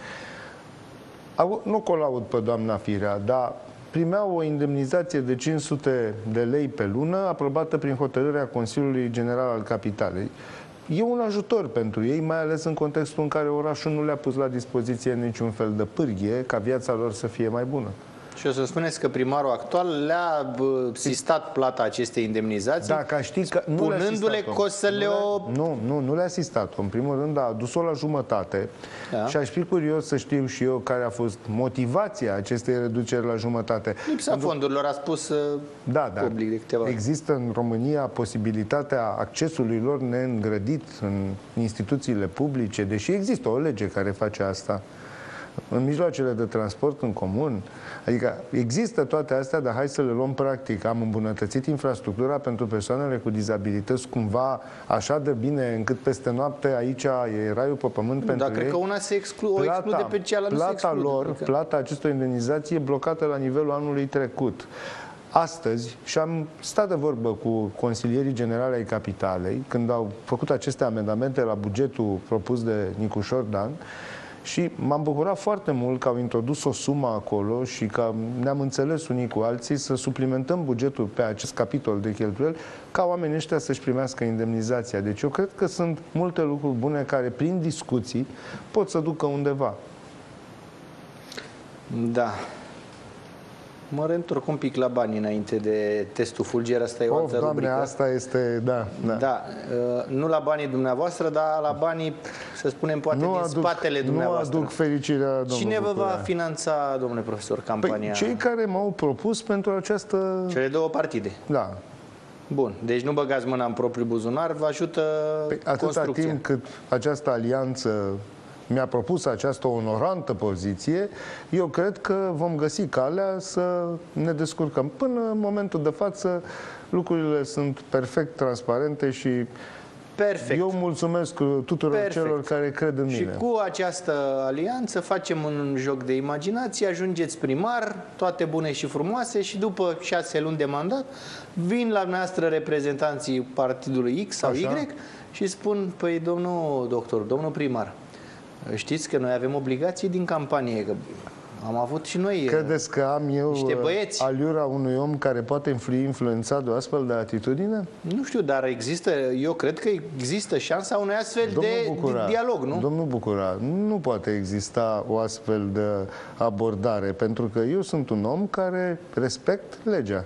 Nu că o laud pe doamna Firea, dar primeau o indemnizație de cinci sute de lei pe lună, aprobată prin hotărârea Consiliului General al Capitalei. E un ajutor pentru ei, mai ales în contextul în care orașul nu le-a pus la dispoziție niciun fel de pârghie ca viața lor să fie mai bună. Și o să spuneți că primarul actual le-a asistat plata acestei indemnizații, dacă știi că nu punându-le că o să le o... Nu, nu, nu le-a asistat. În primul rând a adus-o la jumătate, da. Și aș fi curios să știu și eu care a fost motivația acestei reduceri la jumătate. Lipsa Pentru... fondurilor, a spus da, da. public de câteva ori. Există în România posibilitatea accesului lor neîngrădit în instituțiile publice, deși există o lege care face asta. În mijloacele de transport în comun. Adică există toate astea, dar hai să le luăm practic. Am îmbunătățit infrastructura pentru persoanele cu dizabilități cumva așa de bine încât peste noapte aici e raiul pe pământ pentru ei. Dar cred că una se exclu o plata, exclude pe cealaltă. Plata nu se exclude, lor, adică. plata acestor indemnizații e blocată la nivelul anului trecut. Astăzi, și am stat de vorbă cu consilierii generali ai Capitalei, când au făcut aceste amendamente la bugetul propus de Nicușor Dan, și m-am bucurat foarte mult că au introdus o sumă acolo și că ne-am înțeles unii cu alții să suplimentăm bugetul pe acest capitol de cheltuieli ca oamenii ăștia să-și primească indemnizația. Deci eu cred că sunt multe lucruri bune care prin discuții pot să ducă undeva. Da. Mă reîntorc un pic la bani înainte de testul Fulger, asta e o altă Doamne, rubrică. asta este, da, da. Da, nu la banii dumneavoastră, dar la banii, să spunem, poate nu din aduc, spatele dumneavoastră. Nu aduc fericirea, domnul Cine vă Bucurea. va finanța, domnule profesor, campania? Păi, cei care m-au propus pentru această... Cele două partide. Da. Bun, deci nu băgați mâna în propriul buzunar, vă ajută păi, atâta construcția. timp cât această alianță mi-a propus această onorantă poziție, eu cred că vom găsi calea să ne descurcăm. Până în momentul de față, lucrurile sunt perfect transparente și Perfect. eu mulțumesc tuturor Perfect. celor care cred în și mine. cu această alianță facem un joc de imaginație, ajungeți primar, toate bune și frumoase, și după șase luni de mandat vin la noastră reprezentanții partidului X sau Așa. Y și spun: păi domnul doctor, domnul primar, știți că noi avem obligații din campanie, că am avut și noi. Credeți că am eu niște băieți. aliura unui om care poate fi influențat de o astfel de atitudine? Nu știu, dar există, eu cred că există șansa unui astfel Domnul de Bucura, dialog, nu? Domnul Bucura, nu poate exista o astfel de abordare, pentru că eu sunt un om care respect legea.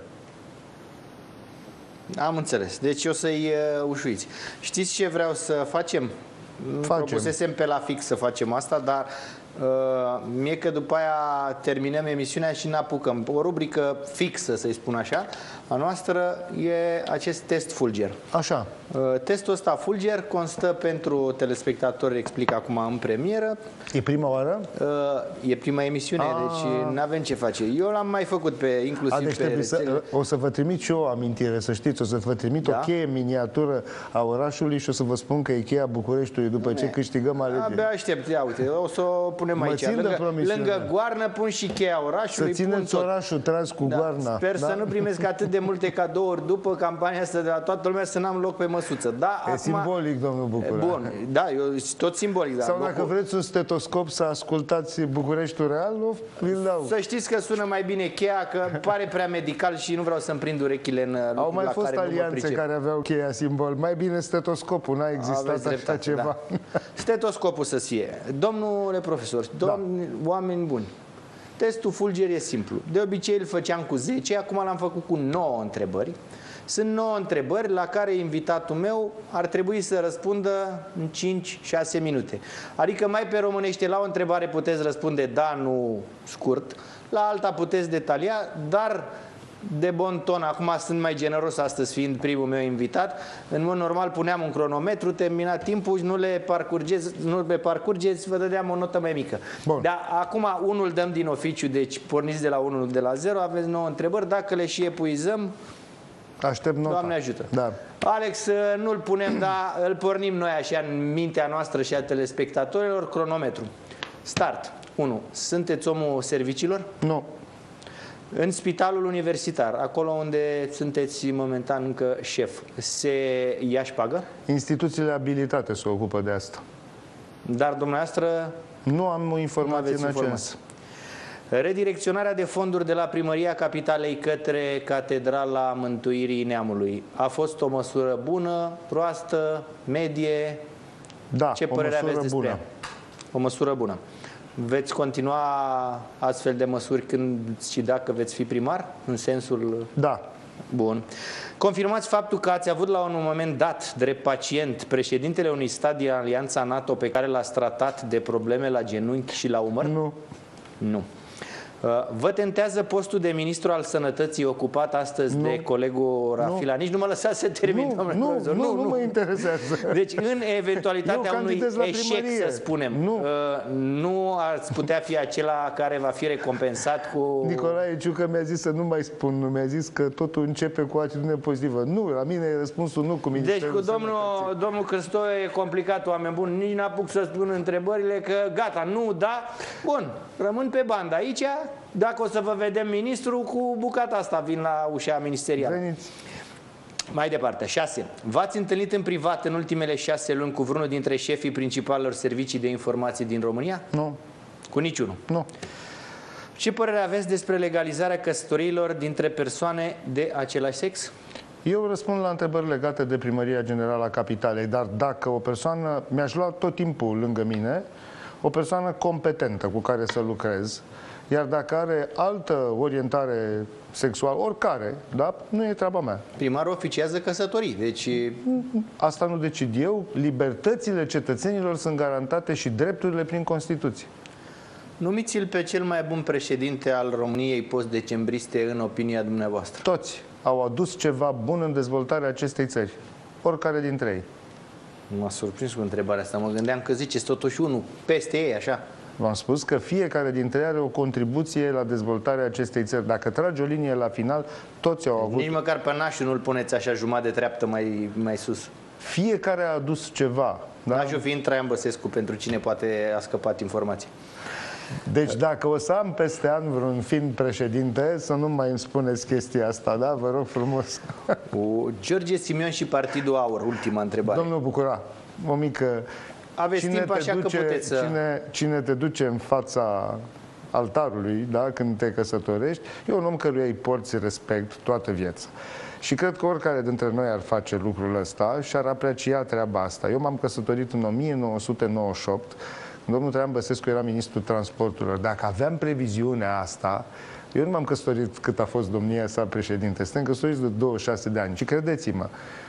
Am înțeles. Deci o să-i uh, ușuiți. Știți ce vreau să facem? Facem. Propusesem pe la fix să facem asta, dar uh, mie că după aia terminăm emisiunea și ne apucăm. O rubrică fixă, să-i spun așa, a noastră e acest test Fulger. Așa. Uh, testul ăsta Fulger constă, pentru telespectatori, explic acum în premieră. E prima oară? Uh, e prima emisiune, A. deci nu avem ce face. Eu l-am mai făcut pe, inclusiv A, deci pe să, o să vă trimit și eu o amintire, să știți, o să vă trimit Da. o cheie miniatură a orașului și o să vă spun că e cheia Bucureștiului după ce câștigăm alegerile. Abia aștept, ia uite, o să o punem Mă aici. țin de Lângă, promisiune. lângă goarnă pun și cheia Să orașului. țineți pun tot. orașul tras cu Da, goarna. sper da? să nu primesc atât de multe cadouri după campania asta de la toată lumea, să n-am loc pe măsuță. Da, E acum, simbolic, domnul Bucura. Bun, da, eu tot simbolic. Da, Sau dacă Bucur... vreți un stetoscop să ascultați Bucureștiul Real, vi-l dau. Să știți că sună mai bine cheia, că pare prea medical și nu vreau să-mi prind urechile în Au mai la fost care alianțe care aveau cheia simbol. Mai bine stetoscopul, n-a existat Aveți așa dreptate, ceva. Da. Stetoscopul să fie. Domnule profesor, domni, da. oameni buni, testul Fulger e simplu. De obicei îl făceam cu zece, acum l-am făcut cu nouă întrebări. Sunt nouă întrebări la care invitatul meu ar trebui să răspundă în cinci șase minute. Adică mai pe românește, la o întrebare puteți răspunde da, nu, scurt, la alta puteți detalia, dar de bon ton, acum sunt mai generos astăzi fiind primul meu invitat, în mod normal puneam un cronometru, terminat timpul, nu le parcurgeți, nu le parcurgeți, vă dădeam o notă mai mică. Bun. Dar acum unul dăm din oficiu, deci porniți de la unu de la zero, aveți nouă întrebări, dacă le și epuizăm, Aștept nota. Doamne ajută. Da. Alex, nu-l punem, dar îl pornim noi așa în mintea noastră și a telespectatorilor. Cronometru. Start. unu. Sunteți omul serviciilor? Nu. În spitalul universitar, acolo unde sunteți momentan încă șef, se ia șpagă? Instituțiile abilitate se ocupă de asta. Dar dumneavoastră Nu am nu informații aveți în informații. acest. Redirecționarea de fonduri de la Primăria Capitalei către Catedrala Mântuirii Neamului. A fost o măsură bună, proastă, medie? Da, Ce o părere măsură aveți despre bună. ea? O măsură bună. Veți continua astfel de măsuri când și dacă veți fi primar? În sensul... Da. Bun. Confirmați faptul că ați avut la un moment dat, drept pacient, președintele unui stat din Alianța NATO pe care l-ați tratat de probleme la genunchi și la umăr? Nu. Nu. Vă tentează postul de ministru al sănătății ocupat astăzi nu. de colegul Rafila? Nu. Nici nu mă lăsați să termin, nu, domnule nu, profesor. Nu, nu, nu, nu mă interesează. Deci, în eventualitatea unui eșec, să spunem, nu. nu ați putea fi acela care va fi recompensat cu... Nicolae Ciucă mi-a zis să nu mai spun, nu mi-a zis că totul începe cu o atitudine pozitivă. Nu, la mine e răspunsul nu cu Ministerul Deci cu domnul, domnul Cârstoiu e complicat, oameni buni, nici n-apuc să spun întrebările, că gata, nu, da, bun, rămân pe bandă aici. Dacă o să vă vedem ministru, cu bucata asta vin la ușa ministerială. Veniți. Mai departe, șase. V-ați întâlnit în privat în ultimele șase luni cu vreunul dintre șefii principalelor servicii de informații din România? Nu. Cu niciunul? Nu. Ce părere aveți despre legalizarea căsătoriilor dintre persoane de același sex? Eu răspund la întrebări legate de Primăria Generală a Capitalei, dar dacă o persoană, mi-aș lua tot timpul lângă mine, o persoană competentă cu care să lucrez, iar dacă are altă orientare sexuală, oricare, da, nu e treaba mea. Primarul oficiază căsătorii, deci... Asta nu decid eu. Libertățile cetățenilor sunt garantate și drepturile prin Constituție. Numiți-l pe cel mai bun președinte al României post-decembriste în opinia dumneavoastră. Toți au adus ceva bun în dezvoltarea acestei țări. Oricare dintre ei. M-a surprins cu întrebarea asta. Mă gândeam că ziceți totuși unul peste ei, așa. V-am spus că fiecare dintre ei are o contribuție la dezvoltarea acestei țări. Dacă tragi o linie la final, toți au avut... Nici măcar pe nașul nu-l puneți așa jumătate de treaptă mai, mai sus. Fiecare a adus ceva. Da? Nașul fiind Traian Băsescu, pentru cine poate a scăpat informații. Deci dacă o să am peste an vreun film președinte, să nu mai îmi spuneți chestia asta, da? Vă rog frumos. Cu George Simion și Partidul Aur, ultima întrebare. Domnul Bucura, o mică... Aveți cine timp, așa duce, că puteți să... Cine, cine te duce în fața altarului, da, când te căsătorești, e un om căruia îi porți respect toată viața. Și cred că oricare dintre noi ar face lucrul ăsta și ar aprecia treaba asta. Eu m-am căsătorit în o mie nouă sute nouăzeci și opt, când domnul Traian Băsescu era ministrul transporturilor. Dacă aveam previziunea asta, eu nu m-am căsătorit cât a fost domnia sa președinte. Suntem căsătoriți de douăzeci și șase de ani. Și credeți-mă,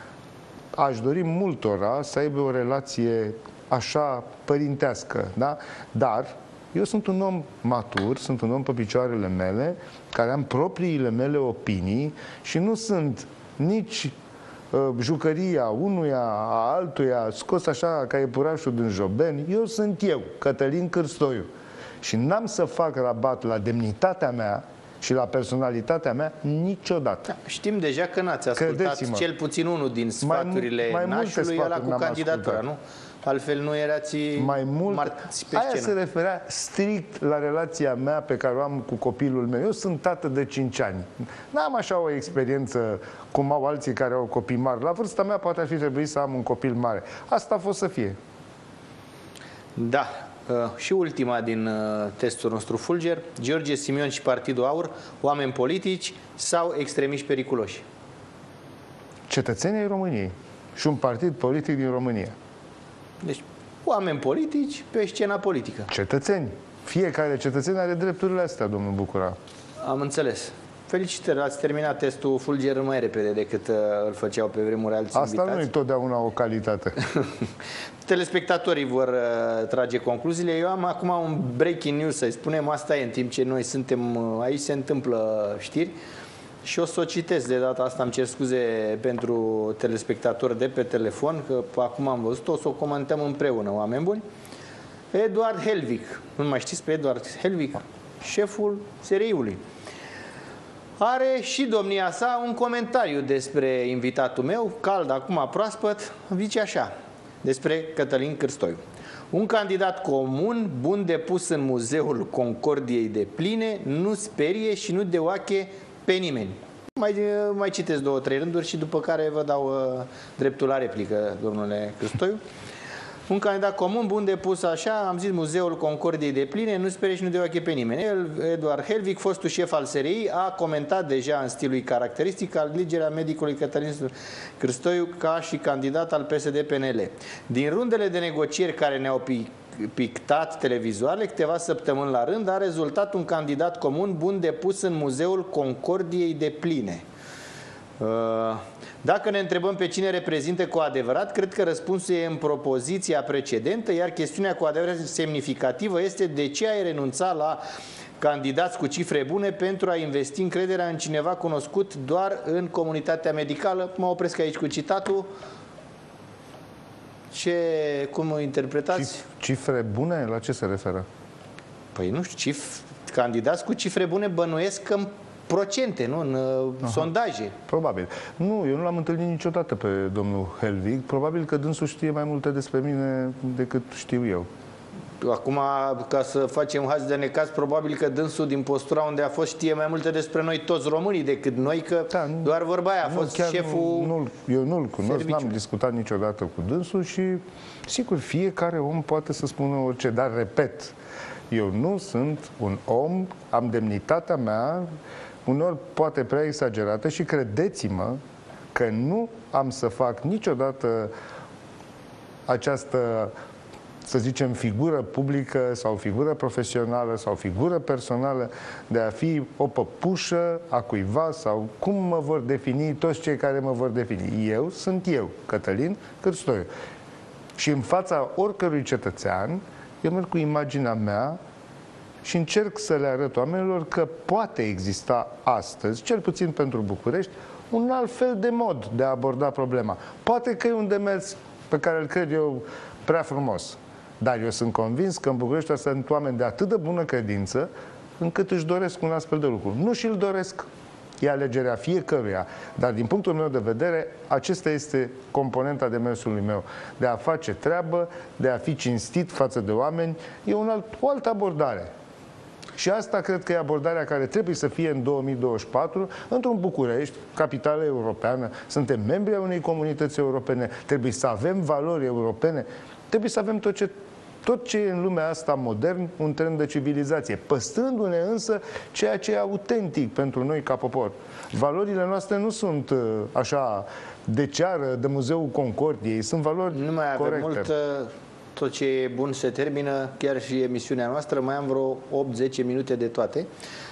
aș dori multora să aibă o relație așa părintească, da? Dar eu sunt un om matur, sunt un om pe picioarele mele, care am propriile mele opinii și nu sunt nici uh, jucăria unuia, a altuia, scos așa ca iepurașul din jobeni. Eu sunt eu, Cătălin Cârstoiu. Și n-am să fac rabat la demnitatea mea și la personalitatea mea niciodată. Da, știm deja că n-ați ascultat cel puțin unul din sfaturile mai, mai nașului, ăla cu candidatura, nu? Altfel nu erați mai mult, marți pe aia scenă. se referea strict la relația mea pe care o am cu copilul meu. Eu sunt tată de cinci ani. N-am așa o experiență cum au alții care au copii mari. La vârsta mea poate ar fi trebuit să am un copil mare. Asta a fost să fie. Da. Uh, și ultima din uh, testul nostru Fulger, George Simion și Partidul Aur, oameni politici sau extremiști periculoși? Cetățenii ai României și un partid politic din România. Deci, oameni politici pe scena politică. Cetățeni. Fiecare cetățen are drepturile astea, domnul Bucura. Am înțeles. Felicitări, ați terminat testul Fulger mai repede decât uh, îl făceau pe vremuri alți Asta invitați. nu e totdeauna o calitate. Telespectatorii vor uh, trage concluziile. Eu am acum un breaking news, să-i spunem, asta e, în timp ce noi suntem uh, aici, se întâmplă știri. Și o să o citesc de data asta, îmi cer scuze pentru telespectatori de pe telefon, că acum am văzut-o, o să o comentăm împreună, oameni buni. Eduard Helvig, nu mai știți pe Eduard Helvig, șeful S R I-ului. Are și domnia sa un comentariu despre invitatul meu, cald acum proaspăt, zice așa, despre Cătălin Cârstoiu. Un candidat comun, bun de pus în Muzeul Concordiei de pline, nu sperie și nu deoache pe nimeni. Mai, mai citesc două, trei rânduri și după care vă dau uh, dreptul la replică, domnule Cârstoiu. Un candidat comun, bun de pus așa, am zis Muzeul Concordiei de pline, nu sperie și nu deoache pe nimeni. El, Eduard Helvig, fostul șef al S R I, a comentat deja în stilul caracteristic alegerea medicului Cătălin Cârstoiu ca și candidat al P S D P N L. Din rundele de negocieri care ne-au pictat televizoarele câteva săptămâni la rând, a rezultat un candidat comun bun depus în Muzeul Concordiei de Pline. Dacă ne întrebăm pe cine reprezintă cu adevărat, cred că răspunsul e în propoziția precedentă, iar chestiunea cu adevărat semnificativă este de ce ai renunțat la candidați cu cifre bune pentru a investi încrederea în cineva cunoscut doar în comunitatea medicală. Mă opresc aici cu citatul. Ce, cum o interpretați? Cifre bune? La ce se referă? Păi nu știu, cif, candidați cu cifre bune bănuiesc în procente, nu? În Aha. sondaje. Probabil. Nu, eu nu l-am întâlnit niciodată pe domnul Helvig. Probabil că dânsul știe mai multe despre mine decât știu eu. Acum, ca să facem haz de necaz, probabil că dânsul din postura unde a fost știe mai multe despre noi toți românii decât noi, că da, nu, doar vorba aia a fost șeful. Nu, nu, eu nu-l cunosc, n-am discutat niciodată cu dânsul și, sigur, fiecare om poate să spună orice, dar, repet, eu nu sunt un om, am demnitatea mea, uneori poate prea exagerată și credeți-mă că nu am să fac niciodată această, să zicem, figură publică sau figură profesională sau figură personală de a fi o păpușă a cuiva sau cum mă vor defini toți cei care mă vor defini. Eu sunt eu, Cătălin Cârstoiu. Și în fața oricărui cetățean, eu merg cu imaginea mea și încerc să le arăt oamenilor că poate exista astăzi, cel puțin pentru București, un alt fel de mod de a aborda problema. Poate că e un demers pe care îl cred eu prea frumos. Dar eu sunt convins că în București sunt oameni de atât de bună credință încât își doresc un astfel de lucru. Nu și-l doresc. E alegerea fiecăruia. Dar din punctul meu de vedere, acesta este componenta demersului meu. De a face treabă, de a fi cinstit față de oameni. E un alt, o altă abordare. Și asta cred că e abordarea care trebuie să fie în două mii douăzeci și patru, într-un București, capitală europeană. Suntem membri ai unei comunități europene, trebuie să avem valori europene, trebuie să avem tot ce, tot ce e în lumea asta modern, un trend de civilizație, păstrându-ne însă ceea ce e autentic pentru noi ca popor. Valorile noastre nu sunt așa de ceară, de Muzeul Concordiei, sunt valori nu mai avem corecte. Mult, tot ce e bun se termină, chiar și emisiunea noastră, mai am vreo opt zece minute de toate.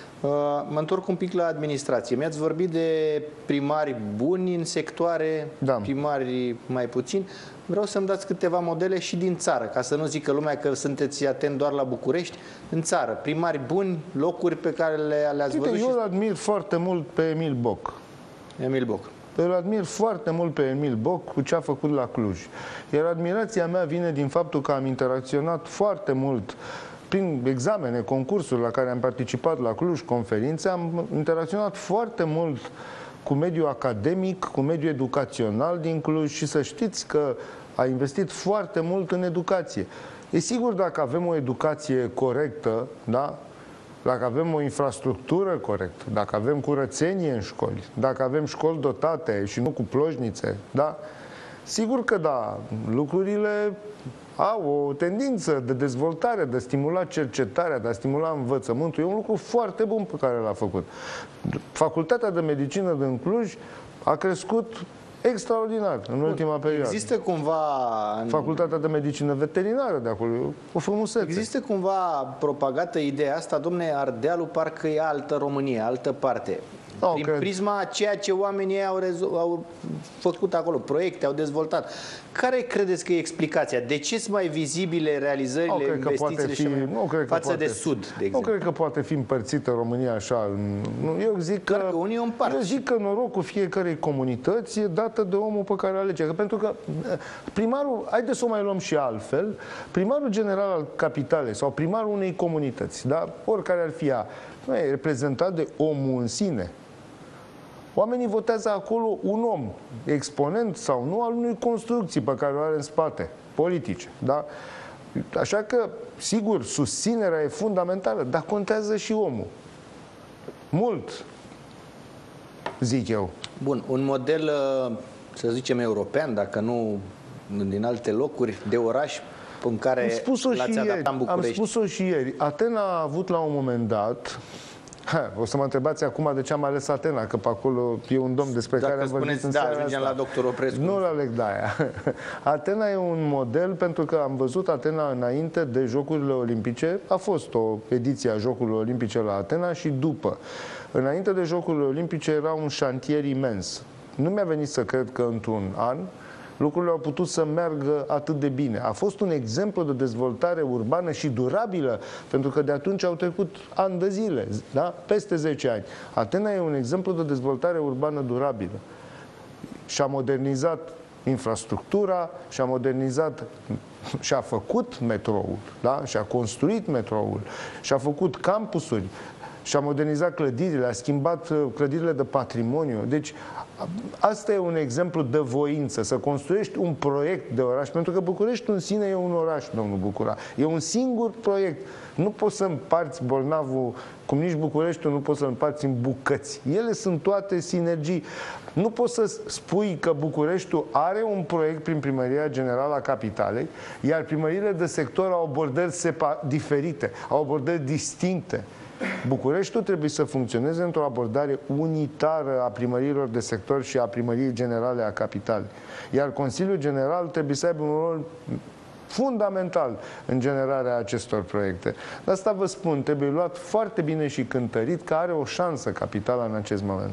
Mă întorc un pic la administrație. Mi-ați vorbit de primari buni în sectoare, da. primari mai puțini. Vreau să-mi dați câteva modele și din țară, ca să nu zică lumea că sunteți atent doar la București. În țară, primari buni, locuri pe care le-ați văzut. Eu îl și... admir foarte mult pe Emil Boc. Emil Boc. Îl admir foarte mult pe Emil Boc cu ce a făcut la Cluj. Iar admirația mea vine din faptul că am interacționat foarte mult prin examene, concursuri la care am participat la Cluj, conferințe, am interacționat foarte mult cu mediul academic, cu mediul educațional din Cluj și să știți că a investit foarte mult în educație. E sigur, dacă avem o educație corectă, da? Dacă avem o infrastructură corectă, dacă avem curățenie în școli, dacă avem școli dotate și nu cu plojnițe, da? Sigur că da, lucrurile au o tendință de dezvoltare, de a stimula cercetarea, de a stimula învățământul. E un lucru foarte bun pe care l-a făcut. Facultatea de Medicină din Cluj a crescut extraordinar în Bun. ultima perioadă. Există cumva... Facultatea de Medicină Veterinară de acolo, o frumusețe. Există cumva propagată ideea asta, domne, Ardealul parcă e altă Românie, altă parte. No, Prin cred. prisma a ceea ce oamenii au, au făcut acolo, proiecte, au dezvoltat. Care credeți că e explicația? De ce sunt mai vizibile realizările, no, investițiile fi, și mai... nu cred că față poate, de Sud, de exemplu? Nu cred că poate fi împărțită România așa. Eu zic că, că unii o împart. Eu zic că norocul fiecărei comunități e dată de omul pe care alege. Că pentru că primarul, haideți să o mai luăm și altfel, primarul general al capitalei sau primarul unei comunități, da? Oricare ar fi ea, nu e reprezentat de omul în sine. Oamenii votează acolo un om, exponent sau nu, al unei construcții pe care o are în spate, politice. Da? Așa că, sigur, susținerea e fundamentală, dar contează și omul. Mult, zic eu. Bun, un model, să zicem, european, dacă nu din alte locuri, de oraș în care l-ați adaptat în București. Am spus-o și ieri. Atena a avut la un moment dat Ha, o să mă întrebați acum de ce am ales Atena, că pe acolo e un domn despre Dacă care am vorbit în da, seara ajungem asta. la doctor Oprescu. Nu-l aleg de aia. Atena e un model pentru că am văzut Atena înainte de Jocurile Olimpice. A fost o ediție a Jocurilor Olimpice la Atena și după. Înainte de Jocurile Olimpice era un șantier imens. Nu mi-a venit să cred că într-un an lucrurile au putut să meargă atât de bine. A fost un exemplu de dezvoltare urbană și durabilă, pentru că de atunci au trecut ani de zile, da? Peste zece ani. Atena e un exemplu de dezvoltare urbană durabilă. Și-a modernizat infrastructura, și-a modernizat, și-a făcut metroul, da? Și-a construit metroul, și-a făcut campusuri, și-a modernizat clădirile, a schimbat clădirile de patrimoniu. Deci, asta e un exemplu de voință, să construiești un proiect de oraș, pentru că București în sine e un oraș, domnul Bucura. E un singur proiect. Nu poți să împarți bolnavul, cum nici Bucureștiul nu poți să împarți în bucăți. Ele sunt toate sinergii. Nu poți să spui că Bucureștiul are un proiect prin Primăria Generală a Capitalei, iar primăriile de sector au abordări diferite, au abordări distincte. Bucureștiul trebuie să funcționeze într-o abordare unitară a primăriilor de sector și a primăriei generale a capitalei. Iar Consiliul General trebuie să aibă un rol fundamental în generarea acestor proiecte. De asta vă spun, trebuie luat foarte bine și cântărit că are o șansă capitala în acest moment.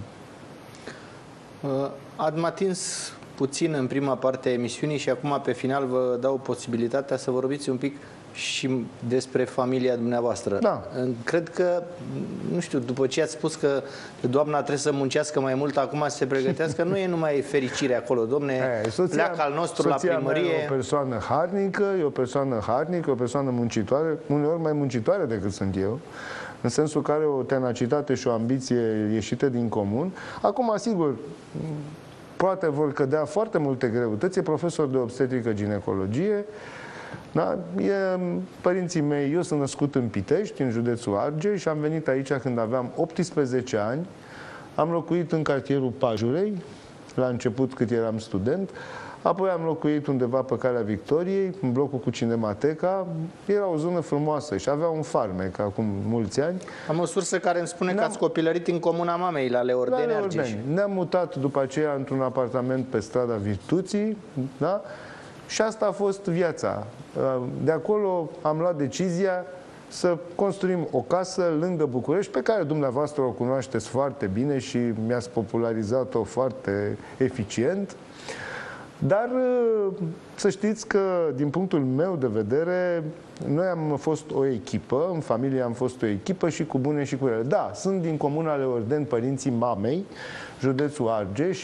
Am atins puțin în prima parte a emisiunii și acum pe final vă dau posibilitatea să vorbiți un pic și despre familia dumneavoastră. Da. Cred că, nu știu, după ce ați spus că doamna trebuie să muncească mai mult, acum să se pregătească, nu e numai fericire acolo, domne, e, soția, pleacă al nostru la primărie. Mea e o persoană harnică, e o persoană harnică, o persoană muncitoare, uneori mai muncitoare decât sunt eu, în sensul că are o tenacitate și o ambiție ieșită din comun. Acum, sigur, poate vor cădea foarte multe greutăți, e profesor de obstetrică ginecologie. Da? E, părinții mei, eu sunt născut în Pitești, în județul Argeș, și am venit aici când aveam optsprezece ani. Am locuit în cartierul Pajurei, la început cât eram student, apoi am locuit undeva pe Calea Victoriei, în blocul cu Cinemateca. Era o zonă frumoasă și avea un farmec acum mulți ani. Am o sursă care îmi spune că ați copilărit în comuna mamei, la Leordeni, Argeș. Ne-am mutat după aceea într-un apartament pe strada Virtuții, da? Și asta a fost viața. De acolo am luat decizia să construim o casă lângă București, pe care dumneavoastră o cunoașteți foarte bine și mi-ați popularizat-o foarte eficient. Dar să știți că, din punctul meu de vedere, noi am fost o echipă, în familie am fost o echipă și cu bune și cu rele. Da, sunt din comuna Leordeni, părinții mamei, județul Argeș.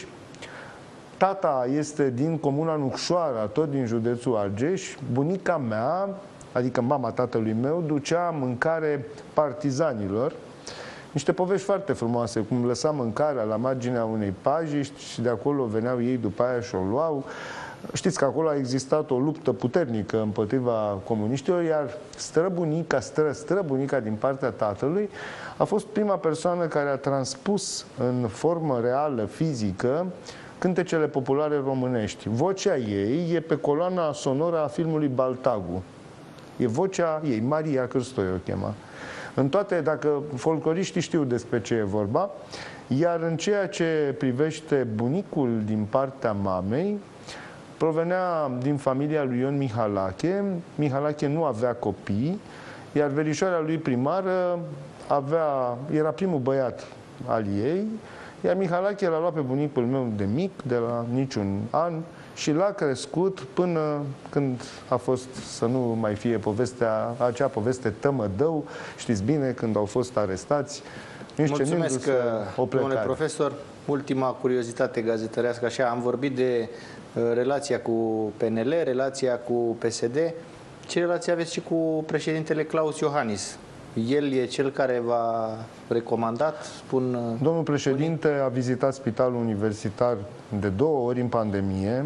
Tata este din comuna Nucșoara, tot din județul Argeș. Bunica mea, adică mama tatălui meu, ducea mâncare partizanilor. Niște povești foarte frumoase, cum lăsa mâncarea la marginea unei paji și de acolo veneau ei după aia și o luau. Știți că acolo a existat o luptă puternică împotriva comuniștilor, iar străbunica, stră, străbunica din partea tatălui a fost prima persoană care a transpus în formă reală, fizică, cântecele populare românești. Vocea ei e pe coloana sonoră a filmului Baltagu. E vocea ei, Maria Cârstoi o chema. În toate, dacă folcloriștii știu despre ce e vorba, iar în ceea ce privește bunicul din partea mamei, provenea din familia lui Ion Mihalache. Mihalache nu avea copii, iar verișoara lui primară avea, era primul băiat al ei, iar Mihalache l-a luat pe bunicul meu de mic, de la niciun an, și l-a crescut până când a fost, să nu mai fie povestea, acea poveste Tămădău, știți bine, când au fost arestați. Mulțumesc, domnule profesor. Ultima curiozitate gazetărească, așa, am vorbit de uh, relația cu P N L, relația cu P S D. Ce relație aveți și cu președintele Claus Iohannis? El e cel care v-a recomandat, spun... Domnul președinte unii? a vizitat spitalul universitar de două ori în pandemie.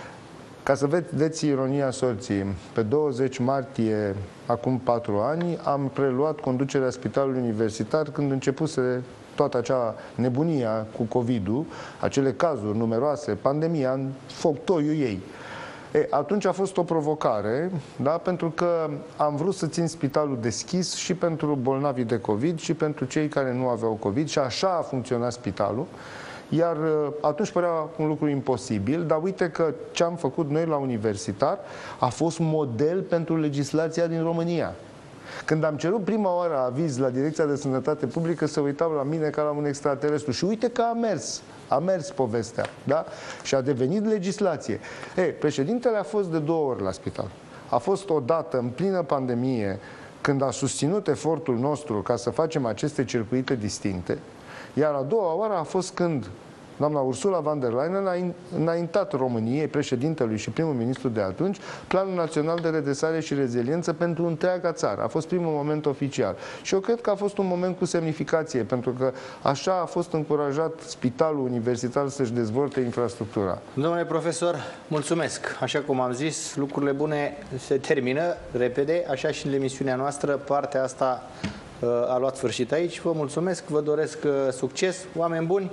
Ca să vedeți ironia sorții, pe douăzeci martie, acum patru ani, am preluat conducerea spitalului universitar când începuse toată acea nebunia cu COVID-ul, acele cazuri numeroase, pandemia în foctoiul ei. E, atunci a fost o provocare, da? Pentru că am vrut să țin spitalul deschis și pentru bolnavii de COVID și pentru cei care nu aveau COVID și așa a funcționat spitalul. Iar atunci părea un lucru imposibil, dar uite că ce am făcut noi la universitar a fost model pentru legislația din România. Când am cerut prima oară aviz la Direcția de Sănătate Publică, se uitau la mine ca la un extraterestru. Și uite că a mers, a mers povestea, da? Și a devenit legislație. Ei, președintele a fost de două ori la spital. A fost odată în plină pandemie, când a susținut efortul nostru ca să facem aceste circuite distincte, iar a doua oară a fost când doamna Ursula von der Leyen a înaintat României, președintelui și primul ministru de atunci, Planul Național de Redresare și Reziliență pentru întreaga țară. A fost primul moment oficial. Și eu cred că a fost un moment cu semnificație, pentru că așa a fost încurajat Spitalul Universitar să-și dezvolte infrastructura. Domnule profesor, mulțumesc. Așa cum am zis, lucrurile bune se termină repede, așa și în emisiunea noastră. Partea asta a luat sfârșit aici. Vă mulțumesc, vă doresc succes, oameni buni.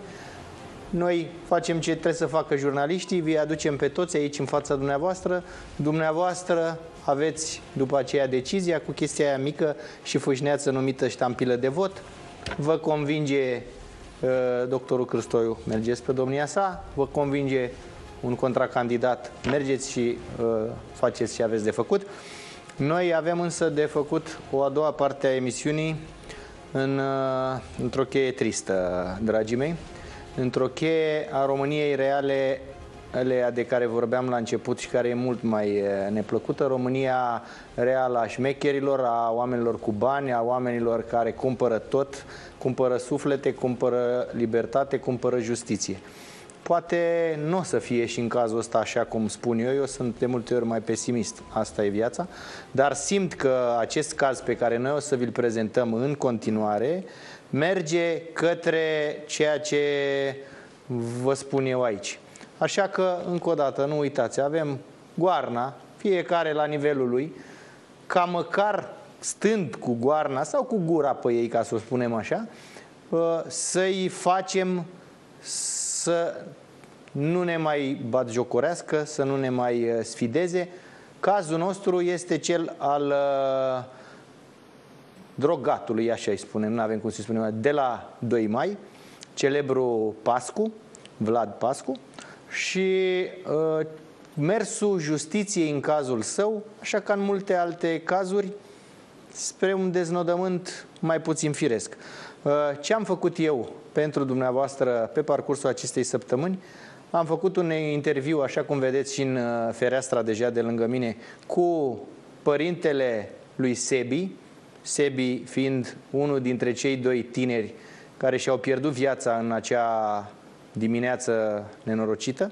Noi facem ce trebuie să facă jurnaliștii, vi aducem pe toți aici în fața dumneavoastră. Dumneavoastră aveți după aceea decizia cu chestia aia mică și fâșneață numită ștampilă de vot. Vă convinge uh, doctorul Cârstoiu, mergeți pe domnia sa. Vă convinge un contracandidat, mergeți și uh, faceți ce aveți de făcut. Noi avem însă de făcut o a doua parte a emisiunii în, uh, într-o cheie tristă, dragii mei. Într-o cheie a României reale, alea de care vorbeam la început și care e mult mai neplăcută, România reală a șmecherilor, a oamenilor cu bani, a oamenilor care cumpără tot, cumpără suflete, cumpără libertate, cumpără justiție. Poate nu o să fie și în cazul ăsta așa cum spun eu, eu sunt de multe ori mai pesimist, asta e viața, dar simt că acest caz pe care noi o să vi-l prezentăm în continuare merge către ceea ce vă spun eu aici. Așa că, încă o dată, nu uitați, avem goarna, fiecare la nivelul lui, ca măcar stând cu goarna sau cu gura pe ei, ca să o spunem așa, să-i facem să nu ne mai batjocorească, să nu ne mai sfideze. Cazul nostru este cel al drogatului, așa îi spunem, nu avem cum să-i spunem, de la doi mai, celebru Pascu, Vlad Pascu, și uh, mersul justiției în cazul său, așa ca în multe alte cazuri, spre un deznodământ mai puțin firesc. Uh, ce am făcut eu pentru dumneavoastră pe parcursul acestei săptămâni? Am făcut un interviu, așa cum vedeți și în uh, fereastra deja de lângă mine, cu părintele lui Sebi, Sebi fiind unul dintre cei doi tineri care și-au pierdut viața în acea dimineață nenorocită.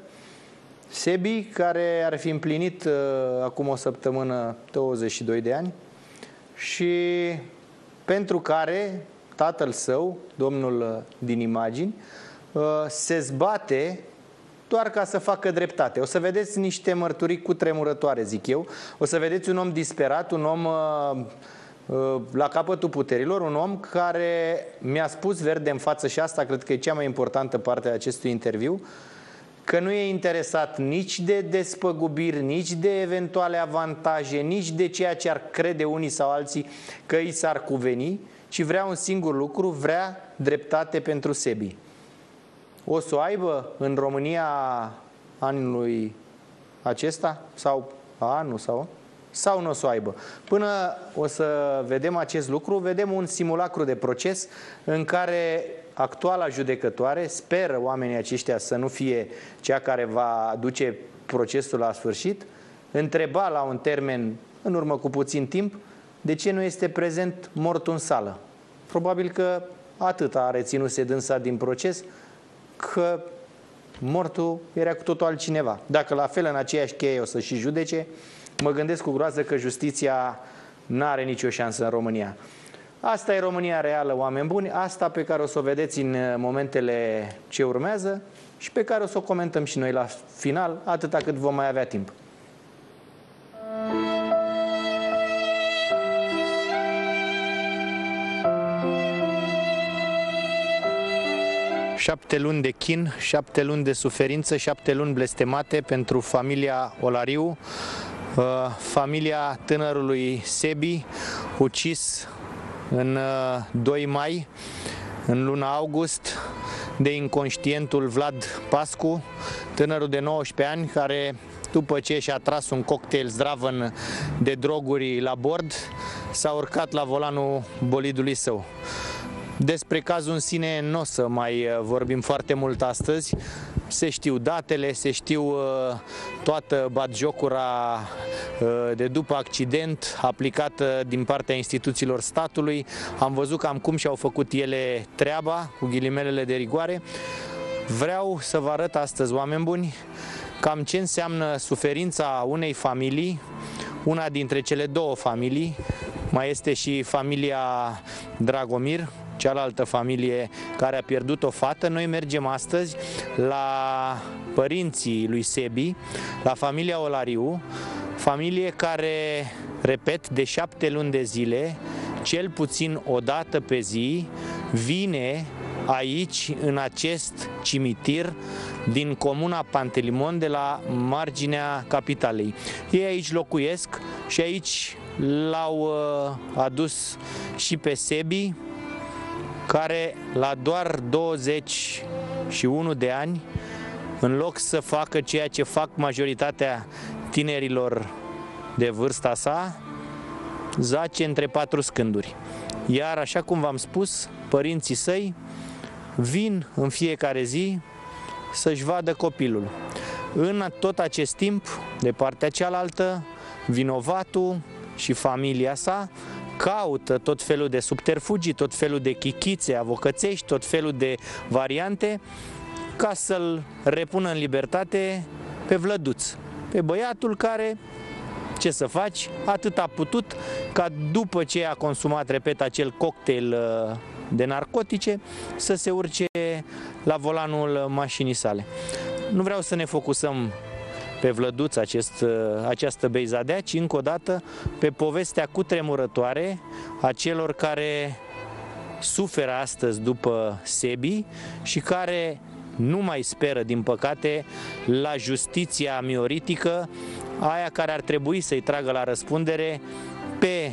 Sebi, care ar fi împlinit uh, acum o săptămână douăzeci și doi de ani și pentru care tatăl său, domnul din imagini, uh, se zbate doar ca să facă dreptate. O să vedeți niște mărturii cutremurătoare, zic eu. O să vedeți un om disperat, un om uh, la capătul puterilor, un om care mi-a spus verde în față, și asta cred că e cea mai importantă parte a acestui interviu, că nu e interesat nici de despăgubiri, nici de eventuale avantaje, nici de ceea ce ar crede unii sau alții că îi s-ar cuveni, ci vrea un singur lucru, vrea dreptate pentru Sebi. O să o aibă în România anului acesta sau anul sau... sau nu o să o aibă. Până o să vedem acest lucru, vedem un simulacru de proces în care actuala judecătoare, speră oamenii aceștia să nu fie cea care va duce procesul la sfârșit, întreba la un termen, în urmă cu puțin timp, de ce nu este prezent mortul în sală. Probabil că atât a reținut-se dânsa din proces, că mortul era cu totul altcineva. Dacă la fel în aceeași cheie o să și judece, mă gândesc cu groază că justiția n-are nicio șansă în România. Asta e România reală, oameni buni, asta pe care o să o vedeți în momentele ce urmează și pe care o să o comentăm și noi la final, atâta cât vom mai avea timp. Șapte luni de chin, șapte luni de suferință, șapte luni blestemate pentru familia Olariu, familia tânărului Sebi, ucis în doi mai, în luna august, de inconștientul Vlad Pascu, tânărul de nouăsprezece ani care, după ce și-a tras un cocktail zdravăn de droguri la bord, s-a urcat la volanul bolidului său. Despre cazul în sine nu o să mai vorbim foarte mult astăzi. Se știu datele, se știu toată batjocura de după accident aplicată din partea instituțiilor statului. Am văzut cam cum și-au făcut ele treaba, cu ghilimelele de rigoare. Vreau să vă arăt astăzi, oameni buni, cam ce înseamnă suferința unei familii, una dintre cele două familii. Mai este și familia Dragomir, cealaltă familie care a pierdut o fată. Noi mergem astăzi la părinții lui Sebi, la familia Olariu, familie care, repet, de șapte luni de zile, cel puțin o dată pe zi, vine aici, în acest cimitir din comuna Pantelimon, de la marginea capitalei. Ei aici locuiesc și aici l-au adus și pe Sebi, care la doar douăzeci și unu de ani, în loc să facă ceea ce fac majoritatea tinerilor de vârsta sa, zace între patru scânduri. Iar, așa cum v-am spus, părinții săi vin în fiecare zi să-și vadă copilul. În tot acest timp, de partea cealaltă, vinovatul și familia sa caută tot felul de subterfugii, tot felul de chichițe avocățești, tot felul de variante ca să-l repună în libertate pe Vlăduț, pe băiatul care, ce să faci, atât a putut ca după ce a consumat, repet, acel cocktail de narcotice, să se urce la volanul mașinii sale. Nu vreau să ne focusăm pe Vlăduț, acest, această beizadea, ci încă o dată pe povestea cutremurătoare a celor care suferă astăzi după Sebi și care nu mai speră, din păcate, la justiția mioritică, aia care ar trebui să-i tragă la răspundere pe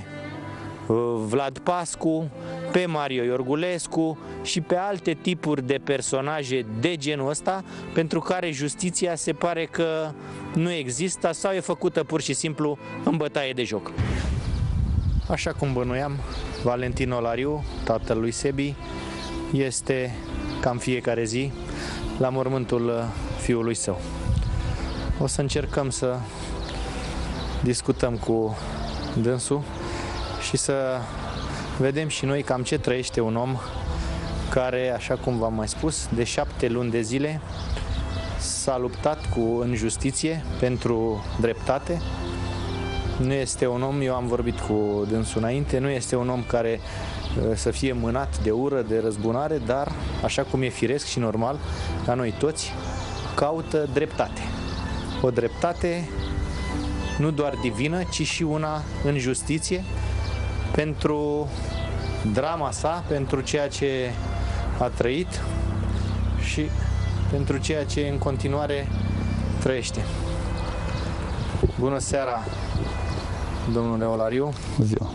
Vlad Pascu, pe Mario Iorgulescu și pe alte tipuri de personaje de genul ăsta, pentru care justiția se pare că nu există sau e făcută pur și simplu în bătaie de joc. Așa cum bănuiam, Valentin Olariu, tatăl lui Sebi, este cam fiecare zi la mormântul fiului său. O să încercăm să discutăm cu dânsul și să vedem și noi cam ce trăiește un om care, așa cum v-am mai spus, de șapte luni de zile s-a luptat cu, în justiție pentru dreptate. Nu este un om, eu am vorbit cu dânsul înainte, nu este un om care să fie mânat de ură, de răzbunare, dar, așa cum e firesc și normal, ca noi toți, caută dreptate. O dreptate nu doar divină, ci și una în justiție, pentru drama sa, pentru ceea ce a trăit și pentru ceea ce în continuare trăiește. Bună seara, domnule Olariu. Ziua.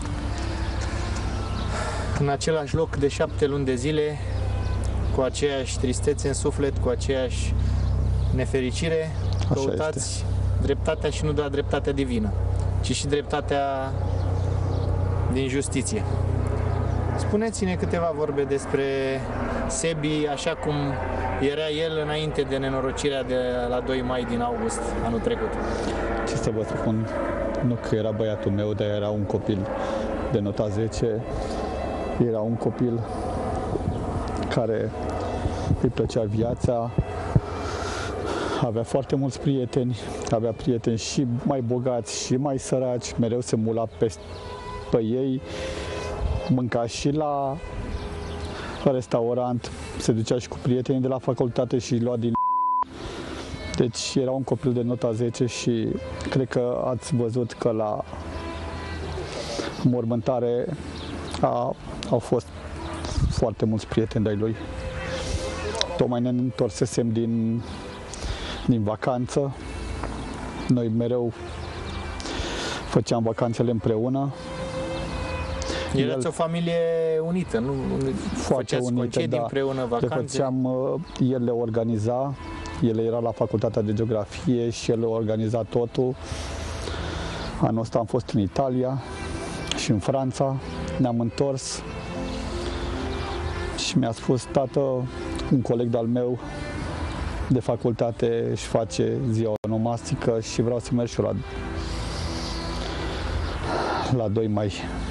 În același loc de șapte luni de zile, cu aceeași tristețe în suflet, cu aceeași nefericire, Așa căutați este. dreptatea și nu doar dreptatea divină, ci și dreptatea din justiție. Spuneți-ne câteva vorbe despre Sebi, așa cum era el înainte de nenorocirea de la doi mai din august anul trecut. Ce să vă spun, nu că era băiatul meu, dar era un copil de nota zece, era un copil care îi plăcea viața, avea foarte mulți prieteni, avea prieteni și mai bogați și mai săraci, mereu se mula pe, pe ei, mânca și la, la restaurant, se ducea și cu prietenii de la facultate și lua din... Deci era un copil de nota zece și cred că ați văzut că la mormântare a, au fost foarte mulți prieteni de-ai lui. Tocmai ne întorsesem din, din vacanță. Noi mereu făceam vacanțele împreună. Erați o familie unită, nu? Foarte unită, da. Împreună, vacanțe? Le făceam, el le organiza, el era la facultatea de geografie și el le organiza totul. Anul ăsta am fost în Italia și în Franța, ne-am întors și mi-a spus: tată, un coleg de-al meu de facultate își face ziua onomastică și vreau să merg și eu la, la doi mai.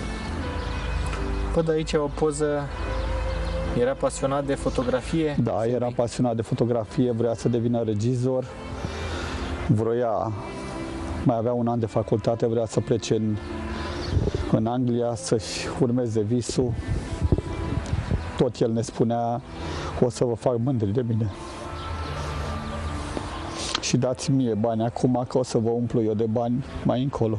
Văd aici o poză. Era pasionat de fotografie? Da, era pasionat de fotografie, vrea să devină regizor, vroia, mai avea un an de facultate, vrea să plece în, în Anglia, să-și urmeze visul. Tot el ne spunea: o să vă fac mândri de mine. Și dați-mi mie bani acum, că o să vă umplu eu de bani mai încolo.